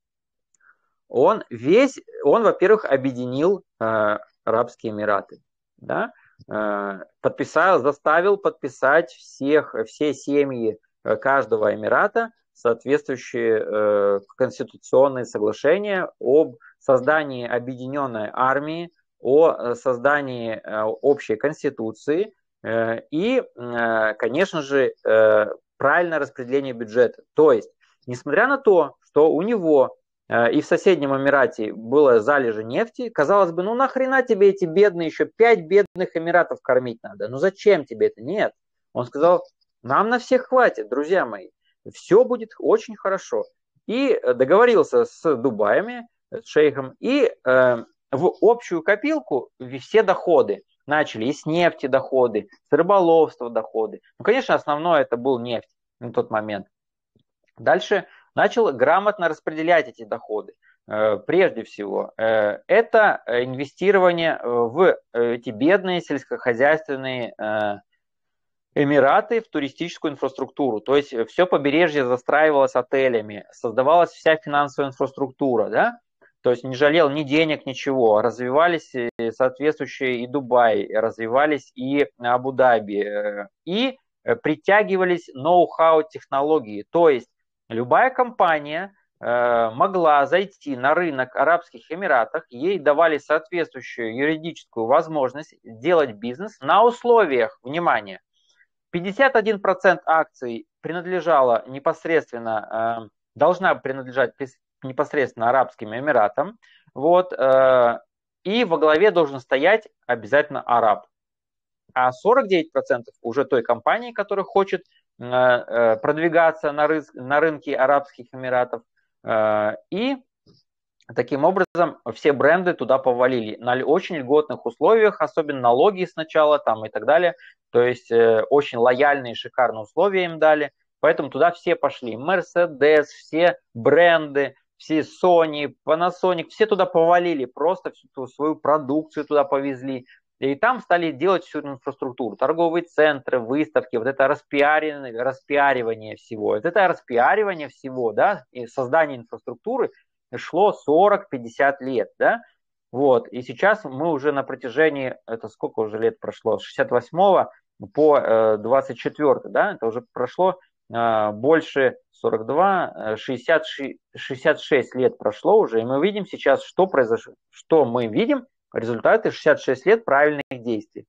Он весь, он, во-первых, объединил э, Арабские Эмираты, да? э, подписал, заставил подписать всех, все семьи каждого Эмирата соответствующие э, конституционные соглашения об создании объединенной армии, о создании общей конституции и, конечно же, правильное распределение бюджета. То есть, несмотря на то, что у него и в соседнем Эмирате было залежи нефти, казалось бы, ну нахрена тебе эти бедные, еще пять бедных Эмиратов кормить надо? Ну зачем тебе это? Нет. Он сказал, нам на всех хватит, друзья мои, все будет очень хорошо. И договорился с Дубаями, с шейхом, и в общую копилку все доходы начали, и с нефти доходы, с рыболовства доходы. Ну, конечно, основное это был нефть на тот момент. Дальше начал грамотно распределять эти доходы. прежде всего, это инвестирование в эти бедные сельскохозяйственные Эмираты в туристическую инфраструктуру. То есть все побережье застраивалось отелями, создавалась вся финансовая инфраструктура, да? То есть не жалел ни денег, ничего. Развивались соответствующие и Дубай, развивались и Абу-Даби, и притягивались ноу-хау технологии. То есть любая компания могла зайти на рынок Арабских Эмиратах, ей давали соответствующую юридическую возможность делать бизнес на условиях, внимания, пятьдесят один процент акций принадлежала непосредственно, должна принадлежать непосредственно Арабским Эмиратам, вот, и во главе должен стоять обязательно араб. А сорок девять процентов уже той компании, которая хочет продвигаться на, ры на рынке Арабских Эмиратов, и таким образом все бренды туда повалили на очень льготных условиях, особенно налоги сначала там и так далее. То есть э, очень лояльные, шикарные условия им дали. Поэтому туда все пошли. Mercedes, все бренды, все Sony, Panasonic, все туда повалили. Просто всю свою продукцию туда повезли. И там стали делать всю инфраструктуру. Торговые центры, выставки, вот это распиаривание, распиаривание всего. Вот это распиаривание всего, да, и создание инфраструктуры шло сорок-пятьдесят лет, да, вот, и сейчас мы уже на протяжении, это сколько уже лет прошло, с шестьдесят восьмого по двадцать четвёртый, да, это уже прошло больше сорок два, шестьдесят, шестьдесят шесть лет прошло уже, и мы видим сейчас, что произошло, что мы видим, результаты шестьдесят шесть лет правильных действий.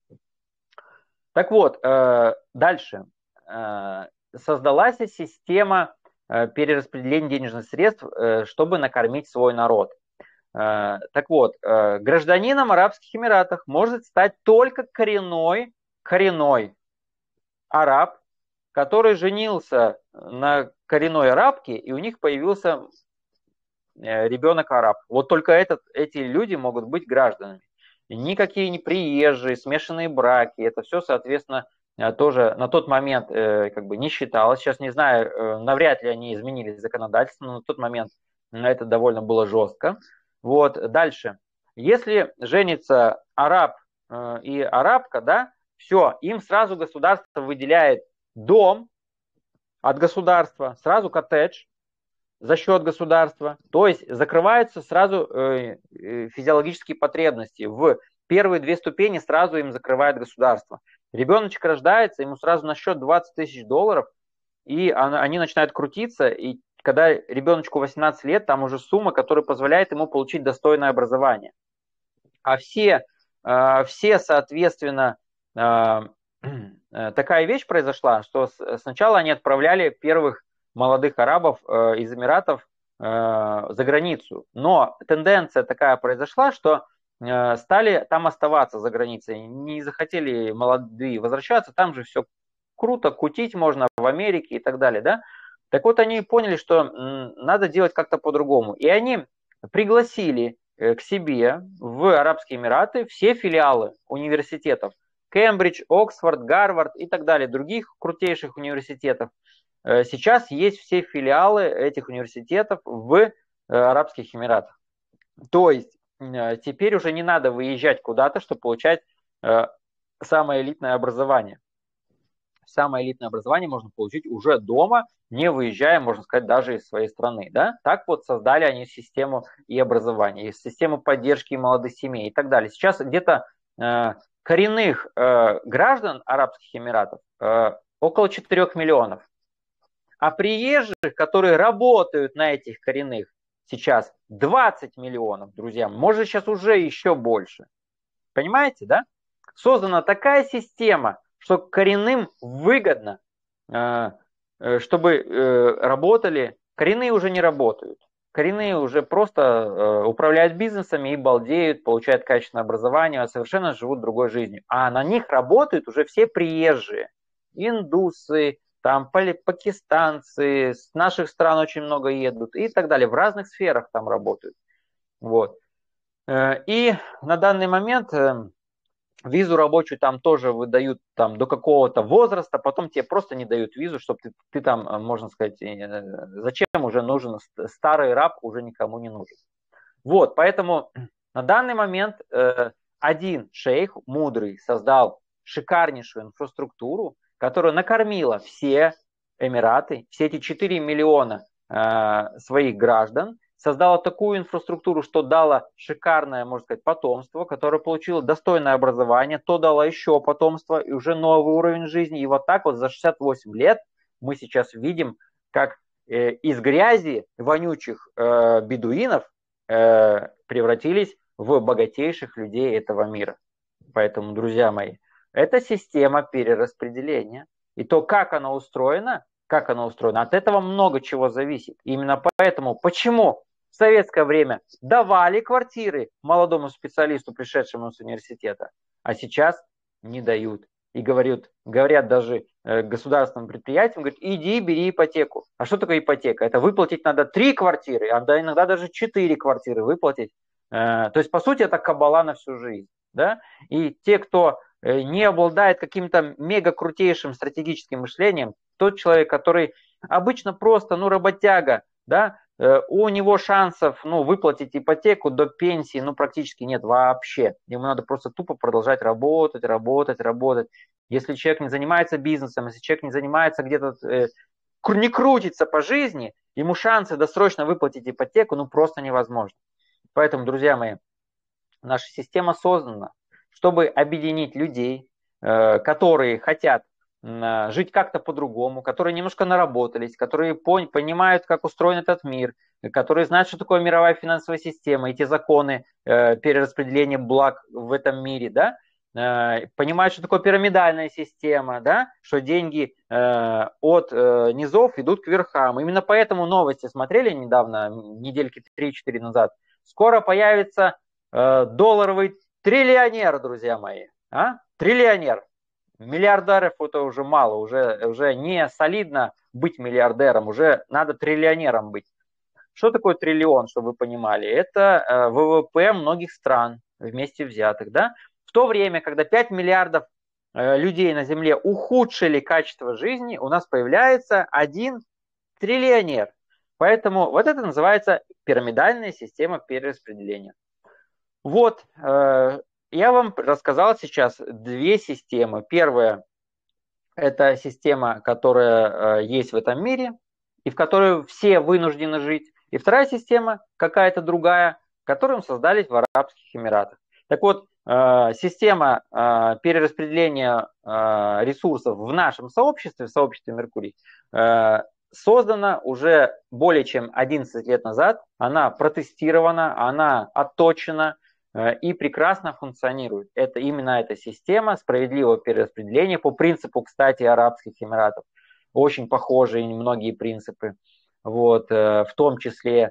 Так вот, дальше создалась система перераспределения денежных средств, чтобы накормить свой народ. Так вот, гражданином Арабских Эмиратов может стать только коренной, коренной араб, который женился на коренной арабке, и у них появился ребенок араб. Вот только этот, эти люди могут быть гражданами. Никакие не приезжие, смешанные браки, это все, соответственно, тоже на тот момент э, как бы не считалось. Сейчас не знаю, э, навряд ли они изменили законодательство, но на тот момент это довольно было жестко. Вот, дальше. Если женится араб э, и арабка, да, все, им сразу государство выделяет дом от государства, сразу коттедж за счет государства. То есть закрываются сразу э, э, физиологические потребности. В первые две ступени сразу им закрывает государство. Ребеночек рождается, ему сразу на счет двадцать тысяч долларов, и они начинают крутиться, и когда ребеночку восемнадцать лет, там уже сумма, которая позволяет ему получить достойное образование. А все, все соответственно, такая вещь произошла, что сначала они отправляли первых молодых арабов из Эмиратов за границу. Но тенденция такая произошла, что стали там оставаться за границей, не захотели молодые возвращаться, там же все круто, кутить можно в Америке и так далее, да. Так вот, они поняли, что надо делать как-то по-другому, и они пригласили к себе в Арабские Эмираты все филиалы университетов, Кембридж, Оксфорд, Гарвард и так далее, других крутейших университетов. Сейчас есть все филиалы этих университетов в Арабских Эмиратах. То есть теперь уже не надо выезжать куда-то, чтобы получать самое элитное образование. Самое элитное образование можно получить уже дома, не выезжая, можно сказать, даже из своей страны. Да? Так вот создали они систему и образования, и систему поддержки молодых семей и так далее. Сейчас где-то э, коренных э, граждан Арабских Эмиратов э, около четырёх миллионов. А приезжих, которые работают на этих коренных, сейчас двадцать миллионов, друзья. Может, сейчас уже еще больше. Понимаете, да? Создана такая система, что коренным выгодно, чтобы работали. Коренные уже не работают. Коренные уже просто управляют бизнесами и балдеют, получают качественное образование, совершенно живут другой жизнью. А на них работают уже все приезжие. Индусы, там пакистанцы, с наших стран очень много едут и так далее. В разных сферах там работают. Вот. И на данный момент Визу рабочую там тоже выдают там, до какого-то возраста, потом тебе просто не дают визу, чтобы ты, ты там, можно сказать, зачем уже нужен старый раб, уже никому не нужен. Вот, поэтому на данный момент э, один шейх мудрый создал шикарнейшую инфраструктуру, которая накормила все Эмираты, все эти четыре миллиона э, своих граждан, создала такую инфраструктуру, что дала шикарное, можно сказать, потомство, которое получило достойное образование, то дало еще потомство и уже новый уровень жизни. И вот так вот за шестьдесят восемь лет мы сейчас видим, как э, из грязи вонючих э, бедуинов э, превратились в богатейших людей этого мира. Поэтому, друзья мои, это система перераспределения. И то, как она устроена, как она устроена, от этого много чего зависит. Именно поэтому, почему в советское время давали квартиры молодому специалисту, пришедшему с университета, а сейчас не дают. И говорят, говорят даже э, государственным предприятиям, говорят, иди, бери ипотеку. А что такое ипотека? Это выплатить надо три квартиры, а иногда даже четыре квартиры выплатить. Э, то есть, по сути, это кабала на всю жизнь. Да? И те, кто не обладает каким-то мега крутейшим стратегическим мышлением, тот человек, который обычно просто, ну, работяга, да, у него шансов, ну, выплатить ипотеку до пенсии, ну, практически нет вообще. Ему надо просто тупо продолжать работать, работать, работать. Если человек не занимается бизнесом, если человек не занимается где-то, э, не крутится по жизни, ему шансы досрочно выплатить ипотеку, ну, просто невозможно. Поэтому, друзья мои, наша система создана, чтобы объединить людей, которые хотят жить как-то по-другому, которые немножко наработались, которые понимают, как устроен этот мир, которые знают, что такое мировая финансовая система, эти законы перераспределения благ в этом мире, да, понимают, что такое пирамидальная система, да, что деньги от низов идут к верхам. Именно поэтому новости смотрели недавно, недельки три-четыре назад. Скоро появится долларовый триллионер, друзья мои. А? Триллионер. Миллиардеров это уже мало, уже, уже не солидно быть миллиардером, уже надо триллионером быть. Что такое триллион, чтобы вы понимали? Это ВВП многих стран вместе взятых. Да? В то время, когда пять миллиардов людей на Земле ухудшили качество жизни, у нас появляется один триллионер. Поэтому вот это называется пирамидальная система перераспределения. Вот, э, я вам рассказал сейчас две системы. Первая – это система, которая э, есть в этом мире, и в которой все вынуждены жить. И вторая система, какая-то другая, которую создались в Арабских Эмиратах. Так вот, э, система э, перераспределения э, ресурсов в нашем сообществе, в сообществе Меркурий, э, создана уже более чем одиннадцать лет назад. Она протестирована, она отточена и прекрасно функционирует. Это именно эта система справедливого перераспределения по принципу, кстати, Арабских Эмиратов. Очень похожие многие принципы. Вот, в том числе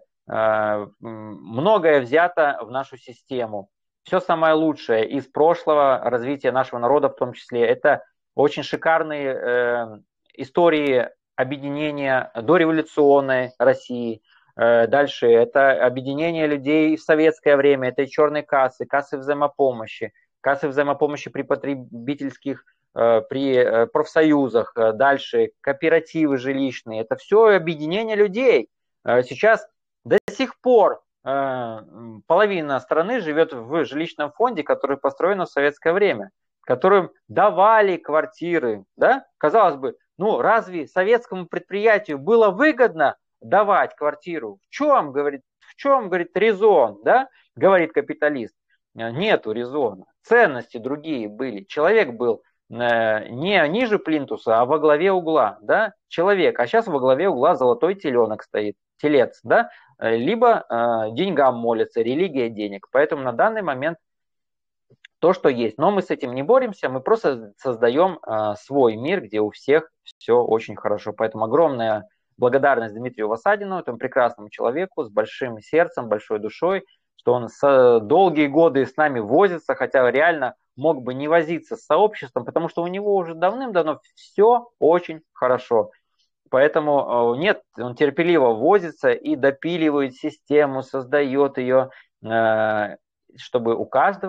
многое взято в нашу систему. Все самое лучшее из прошлого развития нашего народа в том числе. Это очень шикарные истории объединения дореволюционной России. Дальше это объединение людей в советское время, это и черные кассы, кассы взаимопомощи, кассы взаимопомощи при потребительских, при профсоюзах, дальше кооперативы жилищные, это все объединение людей. Сейчас до сих пор половина страны живет в жилищном фонде, который построен в советское время, которым давали квартиры, да? Казалось бы, ну разве советскому предприятию было выгодно давать квартиру? В чем, говорит, в чем, говорит, резон, да? Говорит капиталист. Нету резона. Ценности другие были. Человек был не ниже плинтуса, а во главе угла, да? Человек. А сейчас во главе угла золотой теленок стоит, телец, да? Либо э, деньгам молится, религия денег. Поэтому на данный момент то, что есть. Но мы с этим не боремся, мы просто создаем э, свой мир, где у всех все очень хорошо. Поэтому огромная благодарность Дмитрию Васадину, этому прекрасному человеку с большим сердцем, большой душой, что он с, долгие годы с нами возится, хотя реально мог бы не возиться с сообществом, потому что у него уже давным-давно все очень хорошо. Поэтому нет, он терпеливо возится и допиливает систему, создает ее, чтобы у каждого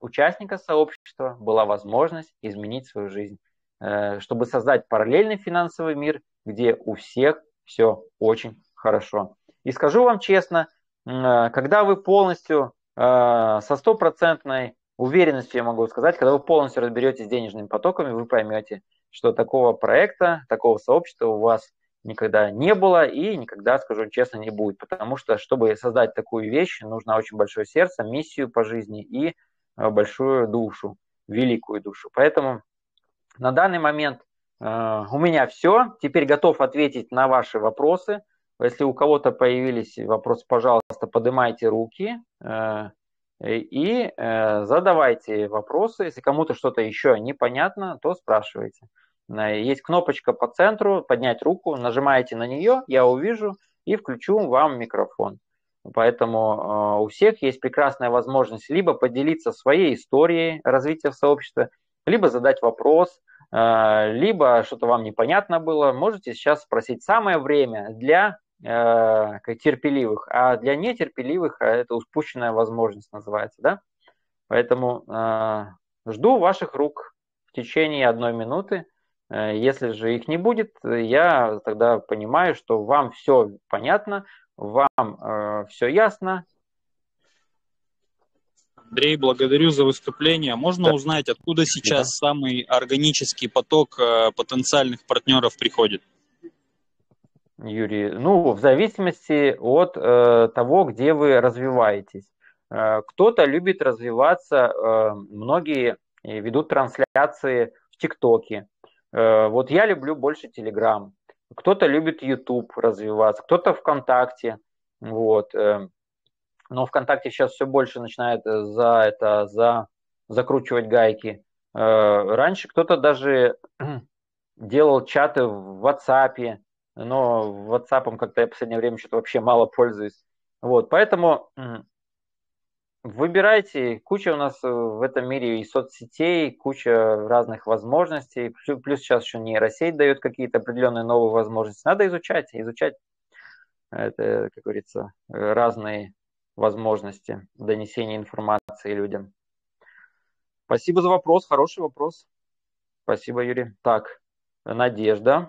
участника сообщества была возможность изменить свою жизнь, чтобы создать параллельный финансовый мир, где у всех все очень хорошо. И скажу вам честно, когда вы полностью со стопроцентной уверенностью, я могу сказать, когда вы полностью разберетесь с денежными потоками, вы поймете, что такого проекта, такого сообщества у вас никогда не было и никогда, скажу честно, не будет. Потому что, чтобы создать такую вещь, нужно очень большое сердце, миссию по жизни и большую душу, великую душу. Поэтому на данный момент э, у меня все. Теперь готов ответить на ваши вопросы. Если у кого-то появились вопросы, пожалуйста, поднимайте руки э, и э, задавайте вопросы. Если кому-то что-то еще непонятно, то спрашивайте. Есть кнопочка по центру, поднять руку, нажимаете на нее, я увижу и включу вам микрофон. Поэтому э, у всех есть прекрасная возможность либо поделиться своей историей развития сообщества, либо задать вопрос, э, либо что-то вам непонятно было. Можете сейчас спросить. Самое время для э, терпеливых, а для нетерпеливых это упущенная возможность называется. Да? Поэтому э, жду ваших рук в течение одной минуты. Если же их не будет, я тогда понимаю, что вам все понятно, вам э, все ясно. Андрей, благодарю за выступление. Можно Да. узнать, откуда сейчас да. самый органический поток э, потенциальных партнеров приходит? Юрий, ну, в зависимости от э, того, где вы развиваетесь. Э, кто-то любит развиваться, э, многие ведут трансляции в ТикТоке. Вот я люблю больше Telegram, кто-то любит YouTube развиваться, кто-то ВКонтакте, вот. Но ВКонтакте сейчас все больше начинает за это, за закручивать гайки. Раньше кто-то даже делал чаты в WhatsApp, но WhatsApp как-то я в последнее время что-то вообще мало пользуюсь. Вот, поэтому выбирайте, куча у нас в этом мире и соцсетей, куча разных возможностей, плюс сейчас еще нейросеть дает какие-то определенные новые возможности. Надо изучать, изучать, это, как говорится, разные возможности донесения информации людям. Спасибо за вопрос, хороший вопрос. Спасибо, Юрий. Так, Надежда.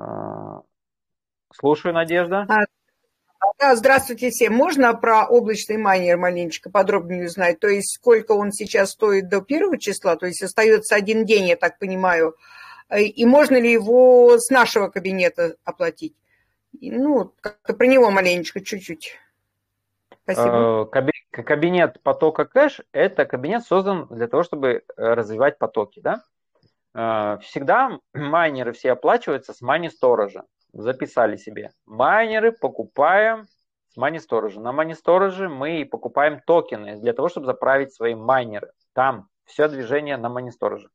Слушаю, Надежда. Да, здравствуйте всем. Можно про облачный майнер маленечко подробнее узнать? То есть сколько он сейчас стоит до первого числа? То есть остается один день, я так понимаю. И можно ли его с нашего кабинета оплатить? Ну, как-то про него маленечко, чуть-чуть. Спасибо. Кабинет потока кэш – это кабинет создан для того, чтобы развивать потоки. Да? Всегда майнеры все оплачиваются с Money Storage. Записали себе. Майнеры покупаем с Money Storage. На Money Storage мы покупаем токены для того, чтобы заправить свои майнеры. Там все движение на Money Storage.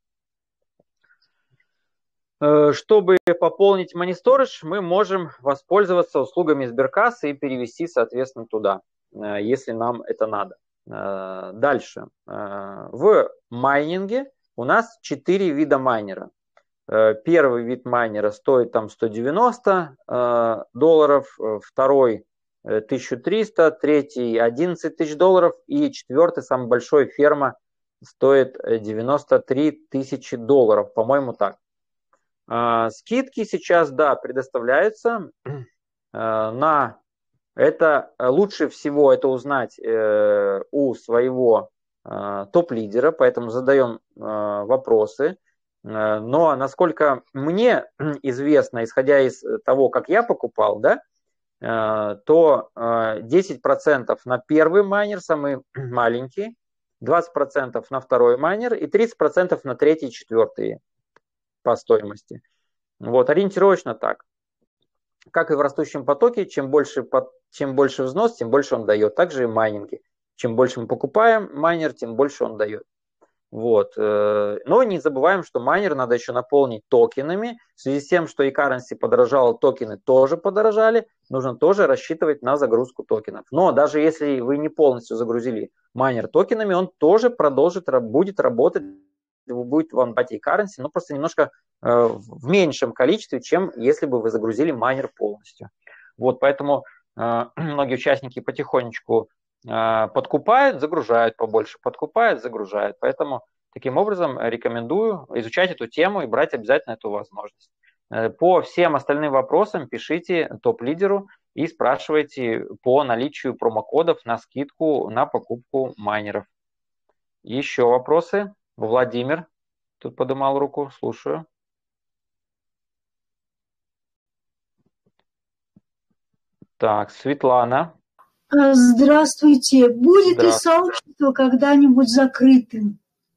Чтобы пополнить Money Storage, мы можем воспользоваться услугами Сберкассы и перевести, соответственно, туда, если нам это надо. Дальше. В майнинге у нас четыре вида майнера. Первый вид майнера стоит там сто девяносто долларов, второй тысяча триста, третий одиннадцать тысяч долларов и четвертый, самый большой, ферма, стоит девяносто три тысячи долларов, по-моему, так. Скидки сейчас, да, предоставляются. На это лучше всего это узнать у своего топ-лидера, поэтому задаем вопросы. Но, насколько мне известно, исходя из того, как я покупал, да, то десять процентов на первый майнер, самый маленький, двадцать процентов на второй майнер и тридцать процентов на третий и четвертый по стоимости. Вот, ориентировочно так. Как и в растущем потоке, чем больше, чем больше взнос, тем больше он дает. Также и майнинги. Чем больше мы покупаем майнер, тем больше он дает. Вот. Но не забываем, что майнер надо еще наполнить токенами. В связи с тем, что e-currency подорожало, токены тоже подорожали. Нужно тоже рассчитывать на загрузку токенов. Но даже если вы не полностью загрузили майнер токенами, он тоже продолжит, будет работать, будет вам дать e-currency, но просто немножко в меньшем количестве, чем если бы вы загрузили майнер полностью. Вот, поэтому многие участники потихонечку подкупают, загружают побольше, подкупают, загружают. Поэтому таким образом рекомендую изучать эту тему и брать обязательно эту возможность. По всем остальным вопросам пишите топ-лидеру и спрашивайте по наличию промокодов на скидку на покупку майнеров. Еще вопросы? Владимир тут поднимал руку, слушаю. Так, Светлана. Здравствуйте. Будет ли сообщество когда-нибудь закрытым?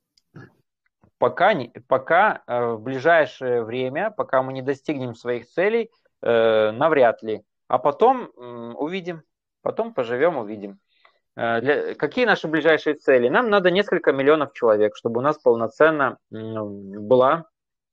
Пока, не, пока э, в ближайшее время, пока мы не достигнем своих целей, э, навряд ли. А потом э, увидим, потом поживем, увидим. Э, для, какие наши ближайшие цели? Нам надо несколько миллионов человек, чтобы у нас полноценно э, была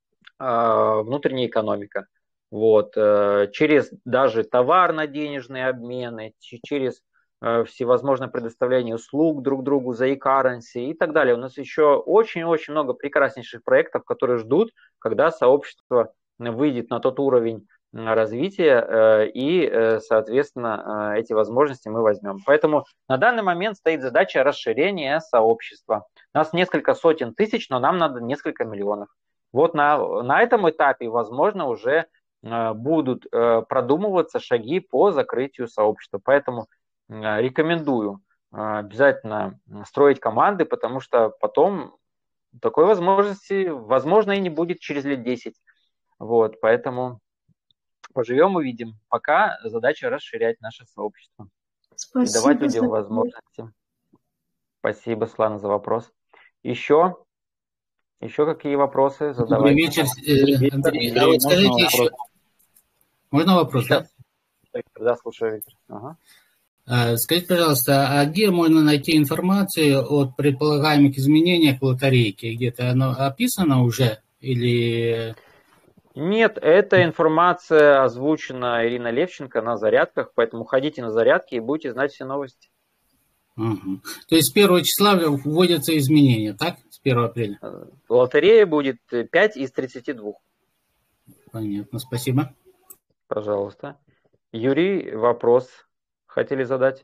э, внутренняя экономика. Вот, э, через даже товарно-денежные обмены, через всевозможное предоставление услуг друг другу за e-currency и так далее. У нас еще очень-очень много прекраснейших проектов, которые ждут, когда сообщество выйдет на тот уровень развития, и, соответственно, эти возможности мы возьмем. Поэтому на данный момент стоит задача расширения сообщества. У нас несколько сотен тысяч, но нам надо несколько миллионов. Вот на, на этом этапе, возможно, уже будут продумываться шаги по закрытию сообщества. Поэтому рекомендую обязательно строить команды, потому что потом такой возможности, возможно, и не будет через лет десять. Вот, поэтому поживем, увидим. Пока задача расширять наше сообщество. Спасибо. И давать людям возможности. Спасибо, Слана, за вопрос. Еще? Еще какие вопросы задавать? Добрый вечер, Андрей. А вот скажите еще... Можно вопрос, да? Да, слушаю, Виктор. Ага. Скажите, пожалуйста, а где можно найти информацию о предполагаемых изменениях в лотерейке? Где-то оно описано уже или... Нет, эта информация озвучена Ириной Левченко на зарядках, поэтому ходите на зарядки и будете знать все новости. Угу. То есть с первого числа вводятся изменения, так? С первого апреля? Лотерея будет пять из тридцати двух. Понятно, спасибо. Пожалуйста. Юрий, вопрос хотели задать?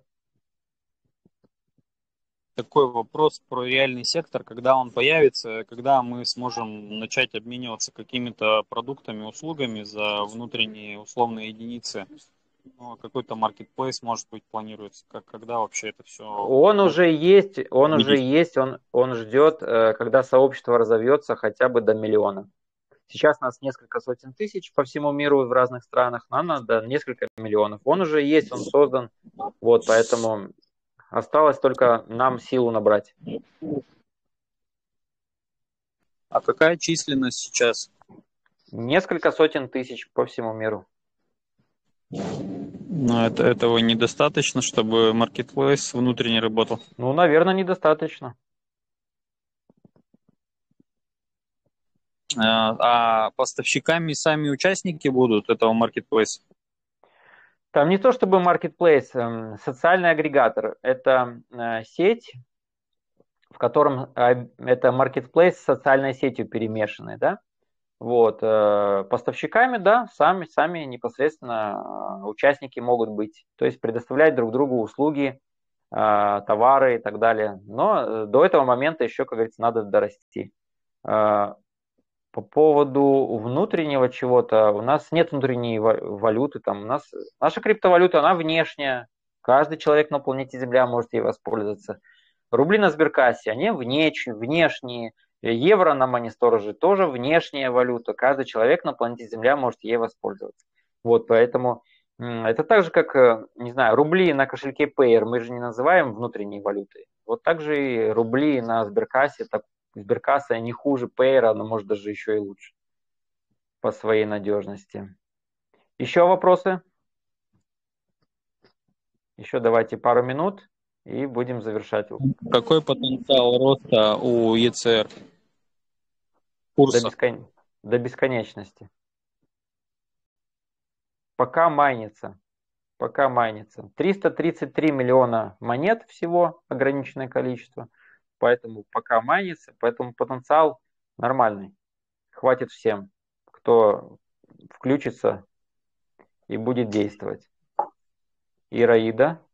Такой вопрос про реальный сектор, когда он появится, когда мы сможем начать обмениваться какими-то продуктами, услугами за внутренние условные единицы. Ну, какой-то marketplace, может быть, планируется, как, когда вообще это все... Он уже есть, он уже есть, он, он ждет, когда сообщество разовьется хотя бы до миллиона. Сейчас нас несколько сотен тысяч по всему миру в разных странах, нам надо несколько миллионов. Он уже есть, он создан, вот, поэтому осталось только нам силу набрать. А какая численность сейчас? Несколько сотен тысяч по всему миру. Но это, этого недостаточно, чтобы marketplace внутренне работал? Ну, наверное, недостаточно. А поставщиками сами участники будут этого marketplace? Там не то чтобы marketplace, социальный агрегатор. Это сеть, в котором это marketplace с социальной сетью перемешанный, да? Вот. Поставщиками, да, сами, сами непосредственно участники могут быть. То есть предоставлять друг другу услуги, товары и так далее. Но до этого момента еще, как говорится, надо дорасти. По поводу внутреннего чего-то, у нас нет внутренней валюты, там у нас наша криптовалюта, она внешняя, каждый человек на планете Земля может ей воспользоваться. Рубли на сберкассе, они внешние, внешние, евро на Money тоже внешняя валюта, каждый человек на планете Земля может ей воспользоваться. Вот, поэтому это так же, как, не знаю, рубли на кошельке Payer мы же не называем внутренней валютой. Вот так же и рубли на сберкассе, так Сберкасса не хуже Payer, но может даже еще и лучше по своей надежности. Еще вопросы? Еще давайте пару минут и будем завершать. Какой потенциал роста у и цэ эр? Курса? До, бескон... До бесконечности. Пока майнится. Пока майнится. триста тридцать три миллиона монет всего, ограниченное количество. Поэтому пока майнится, поэтому потенциал нормальный. Хватит всем, кто включится и будет действовать. Ираида,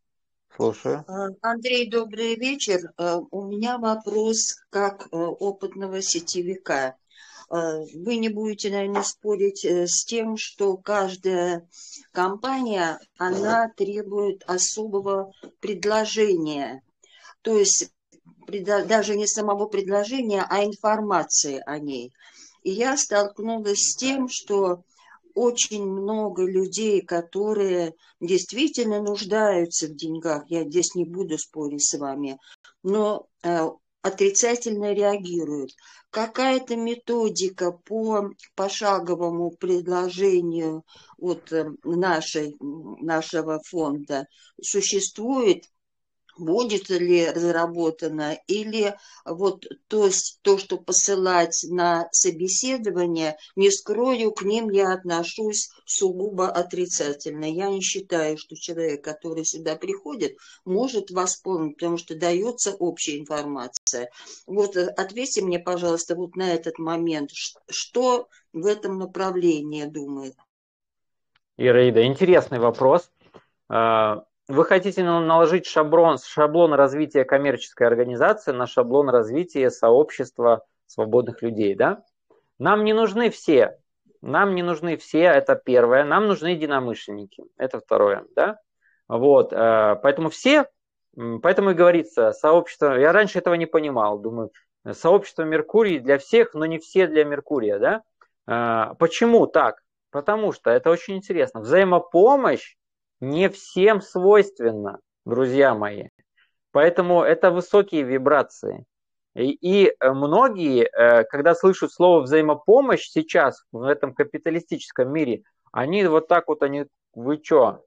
Слушаю. Андрей, добрый вечер. У меня вопрос как опытного сетевика. Вы не будете, наверное, спорить с тем, что каждая компания, она требует особого предложения. То есть даже не самого предложения, а информации о ней. И я столкнулась с тем, что очень много людей, которые действительно нуждаются в деньгах, я здесь не буду спорить с вами, но э, отрицательно реагируют. Какая-то методика по пошаговому предложению вот, э, нашей, нашего фонда существует? Будет ли разработано, или вот то, то, что посылать на собеседование, не скрою, к ним я отношусь сугубо отрицательно. Я не считаю, что человек, который сюда приходит, может восполнить, потому что дается общая информация. Вот ответьте мне, пожалуйста, вот на этот момент, что в этом направлении думает? Ираида, интересный вопрос. Вы хотите наложить шаблон, шаблон развития коммерческой организации на шаблон развития сообщества свободных людей, да? Нам не нужны все. Нам не нужны все, это первое. Нам нужны единомышленники, это второе, да? Вот, поэтому все, поэтому и говорится, сообщество, я раньше этого не понимал, думаю, сообщество Меркурий для всех, но не все для Меркурия, да? Почему так? Потому что, это очень интересно, взаимопомощь не всем свойственно, друзья мои. Поэтому это высокие вибрации. И, и многие, когда слышат слово взаимопомощь сейчас в этом капиталистическом мире, они вот так вот, они, вы что,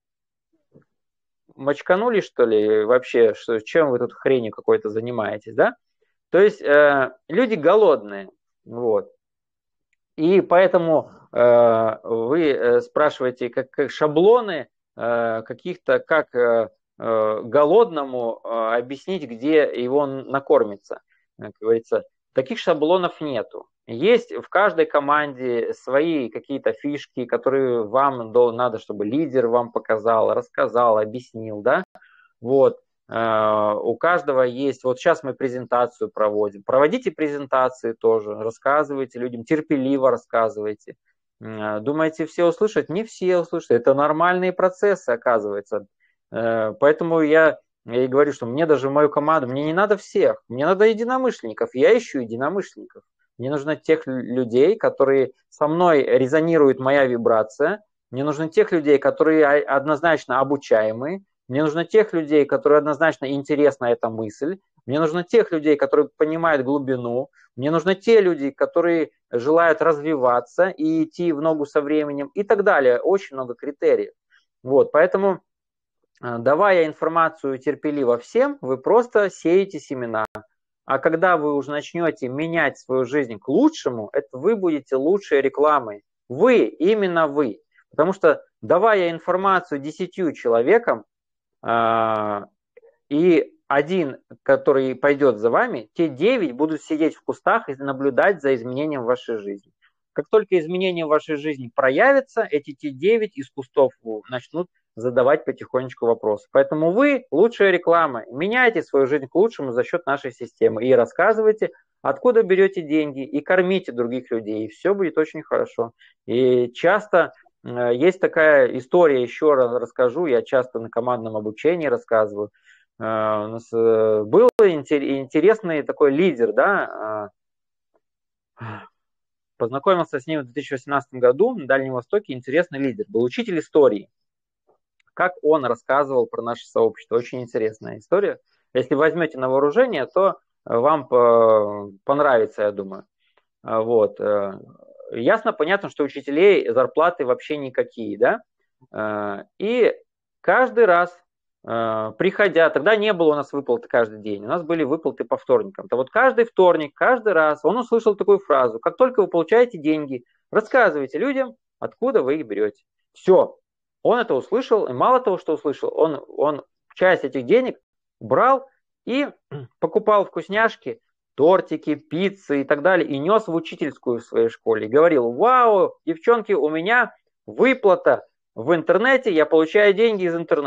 мочканули что ли вообще, что, чем вы тут хренью какой-то занимаетесь, да? То есть э, люди голодные, вот. И поэтому э, вы спрашиваете, как, как шаблоны, каких-то, как голодному объяснить, где его накормится. Как говорится, таких шаблонов нету. Есть в каждой команде свои какие-то фишки, которые вам надо, чтобы лидер вам показал, рассказал, объяснил, да? Вот. У каждого есть, вот сейчас мы презентацию проводим. Проводите презентации тоже, рассказывайте людям, терпеливо рассказывайте. Думаете, все услышат? Не все услышат. Это нормальные процессы, оказывается. Поэтому я, я и говорю, что мне даже мою команду, мне не надо всех, мне надо единомышленников. Я ищу единомышленников. Мне нужно тех людей, которые со мной резонирует моя вибрация. Мне нужно тех людей, которые однозначно обучаемые. Мне нужно тех людей, которые однозначно интересна эта мысль. Мне нужно тех людей, которые понимают глубину. Мне нужны те люди, которые желают развиваться и идти в ногу со временем и так далее. Очень много критериев. Вот, поэтому, давая информацию терпеливо всем, вы просто сеете семена. А когда вы уже начнете менять свою жизнь к лучшему, это вы будете лучшей рекламой. Вы, именно вы. Потому что, давая информацию десятью человекам, и один, который пойдет за вами, те девять будут сидеть в кустах и наблюдать за изменением в вашей жизни. Как только изменения в вашей жизни проявятся, эти те девять из кустов начнут задавать потихонечку вопросы. Поэтому вы лучшая реклама. Меняйте свою жизнь к лучшему за счет нашей системы. И рассказывайте, откуда берете деньги, и кормите других людей. И все будет очень хорошо. И часто есть такая история, еще раз расскажу, я часто на командном обучении рассказываю. У нас был интересный такой лидер, да, познакомился с ним в две тысячи восемнадцатом году на Дальнем Востоке, интересный лидер, был учитель истории. Как он рассказывал про наше сообщество, очень интересная история. Если возьмете на вооружение, то вам понравится, я думаю. Вот. Ясно, понятно, что учителей зарплаты вообще никакие, да, и каждый раз, приходя, тогда не было у нас выплаты каждый день, у нас были выплаты по вторникам. То вот каждый вторник, каждый раз он услышал такую фразу: как только вы получаете деньги, рассказывайте людям, откуда вы их берете. Все, он это услышал, и мало того, что услышал, он, он часть этих денег брал и покупал вкусняшки, тортики, пиццы и так далее, и нес в учительскую в своей школе. И говорил: вау, девчонки, у меня выплата в интернете, я получаю деньги из интернета.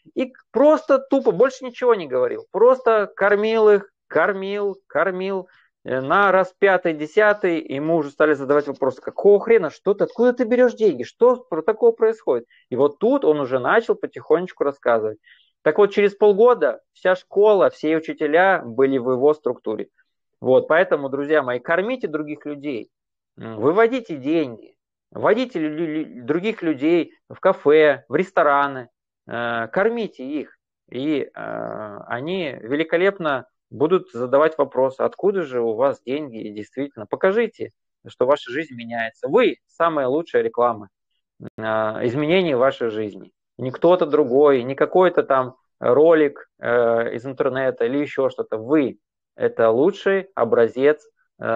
И просто тупо, больше ничего не говорил. Просто кормил их, кормил, кормил. На раз пятый, десятый ему уже стали задавать вопросы, какого хрена, что ты, откуда ты берешь деньги, что про такого происходит? И вот тут он уже начал потихонечку рассказывать. Так вот, через полгода вся школа, все учителя были в его структуре. Вот, поэтому, друзья мои, кормите других людей, выводите деньги, вводите других людей в кафе, в рестораны, кормите их, и они великолепно будут задавать вопросы, откуда же у вас деньги, и действительно, покажите, что ваша жизнь меняется. Вы самая лучшая реклама изменений в вашей жизни. Не кто-то другой, не какой-то там ролик из интернета или еще что-то. Вы – это лучший образец,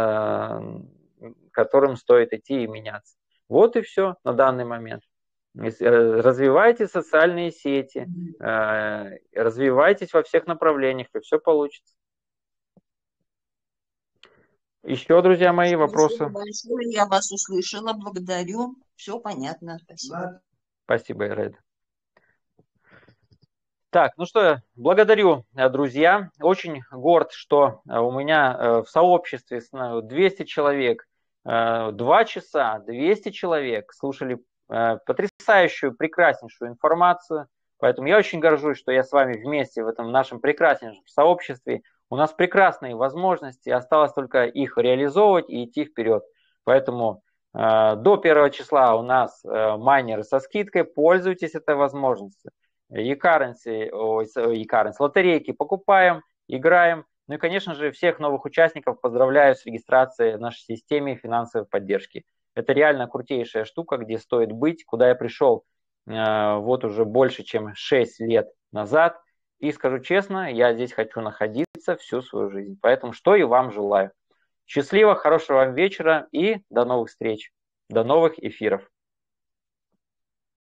которым стоит идти и меняться. Вот и все на данный момент. Развивайте социальные сети, развивайтесь во всех направлениях, и все получится. Еще, друзья мои, вопросы? Спасибо большое, я вас услышала, благодарю. Все понятно, спасибо. Спасибо, Ираида. Так, ну что, благодарю, друзья. Очень горд, что у меня в сообществе двести человек, два часа, двести человек слушали потрясающую, прекраснейшую информацию. Поэтому я очень горжусь, что я с вами вместе в этом нашем прекраснейшем сообществе. У нас прекрасные возможности, осталось только их реализовывать и идти вперед. Поэтому э, до первого числа у нас э, майнеры со скидкой, пользуйтесь этой возможностью. E-currency, e-currency, лотерейки покупаем, играем. Ну и, конечно же, всех новых участников поздравляю с регистрацией в нашей системе финансовой поддержки. Это реально крутейшая штука, где стоит быть, куда я пришел э, вот уже больше, чем шесть лет назад. И скажу честно, я здесь хочу находиться всю свою жизнь. Поэтому что и вам желаю. Счастливо, хорошего вам вечера и до новых встреч, до новых эфиров.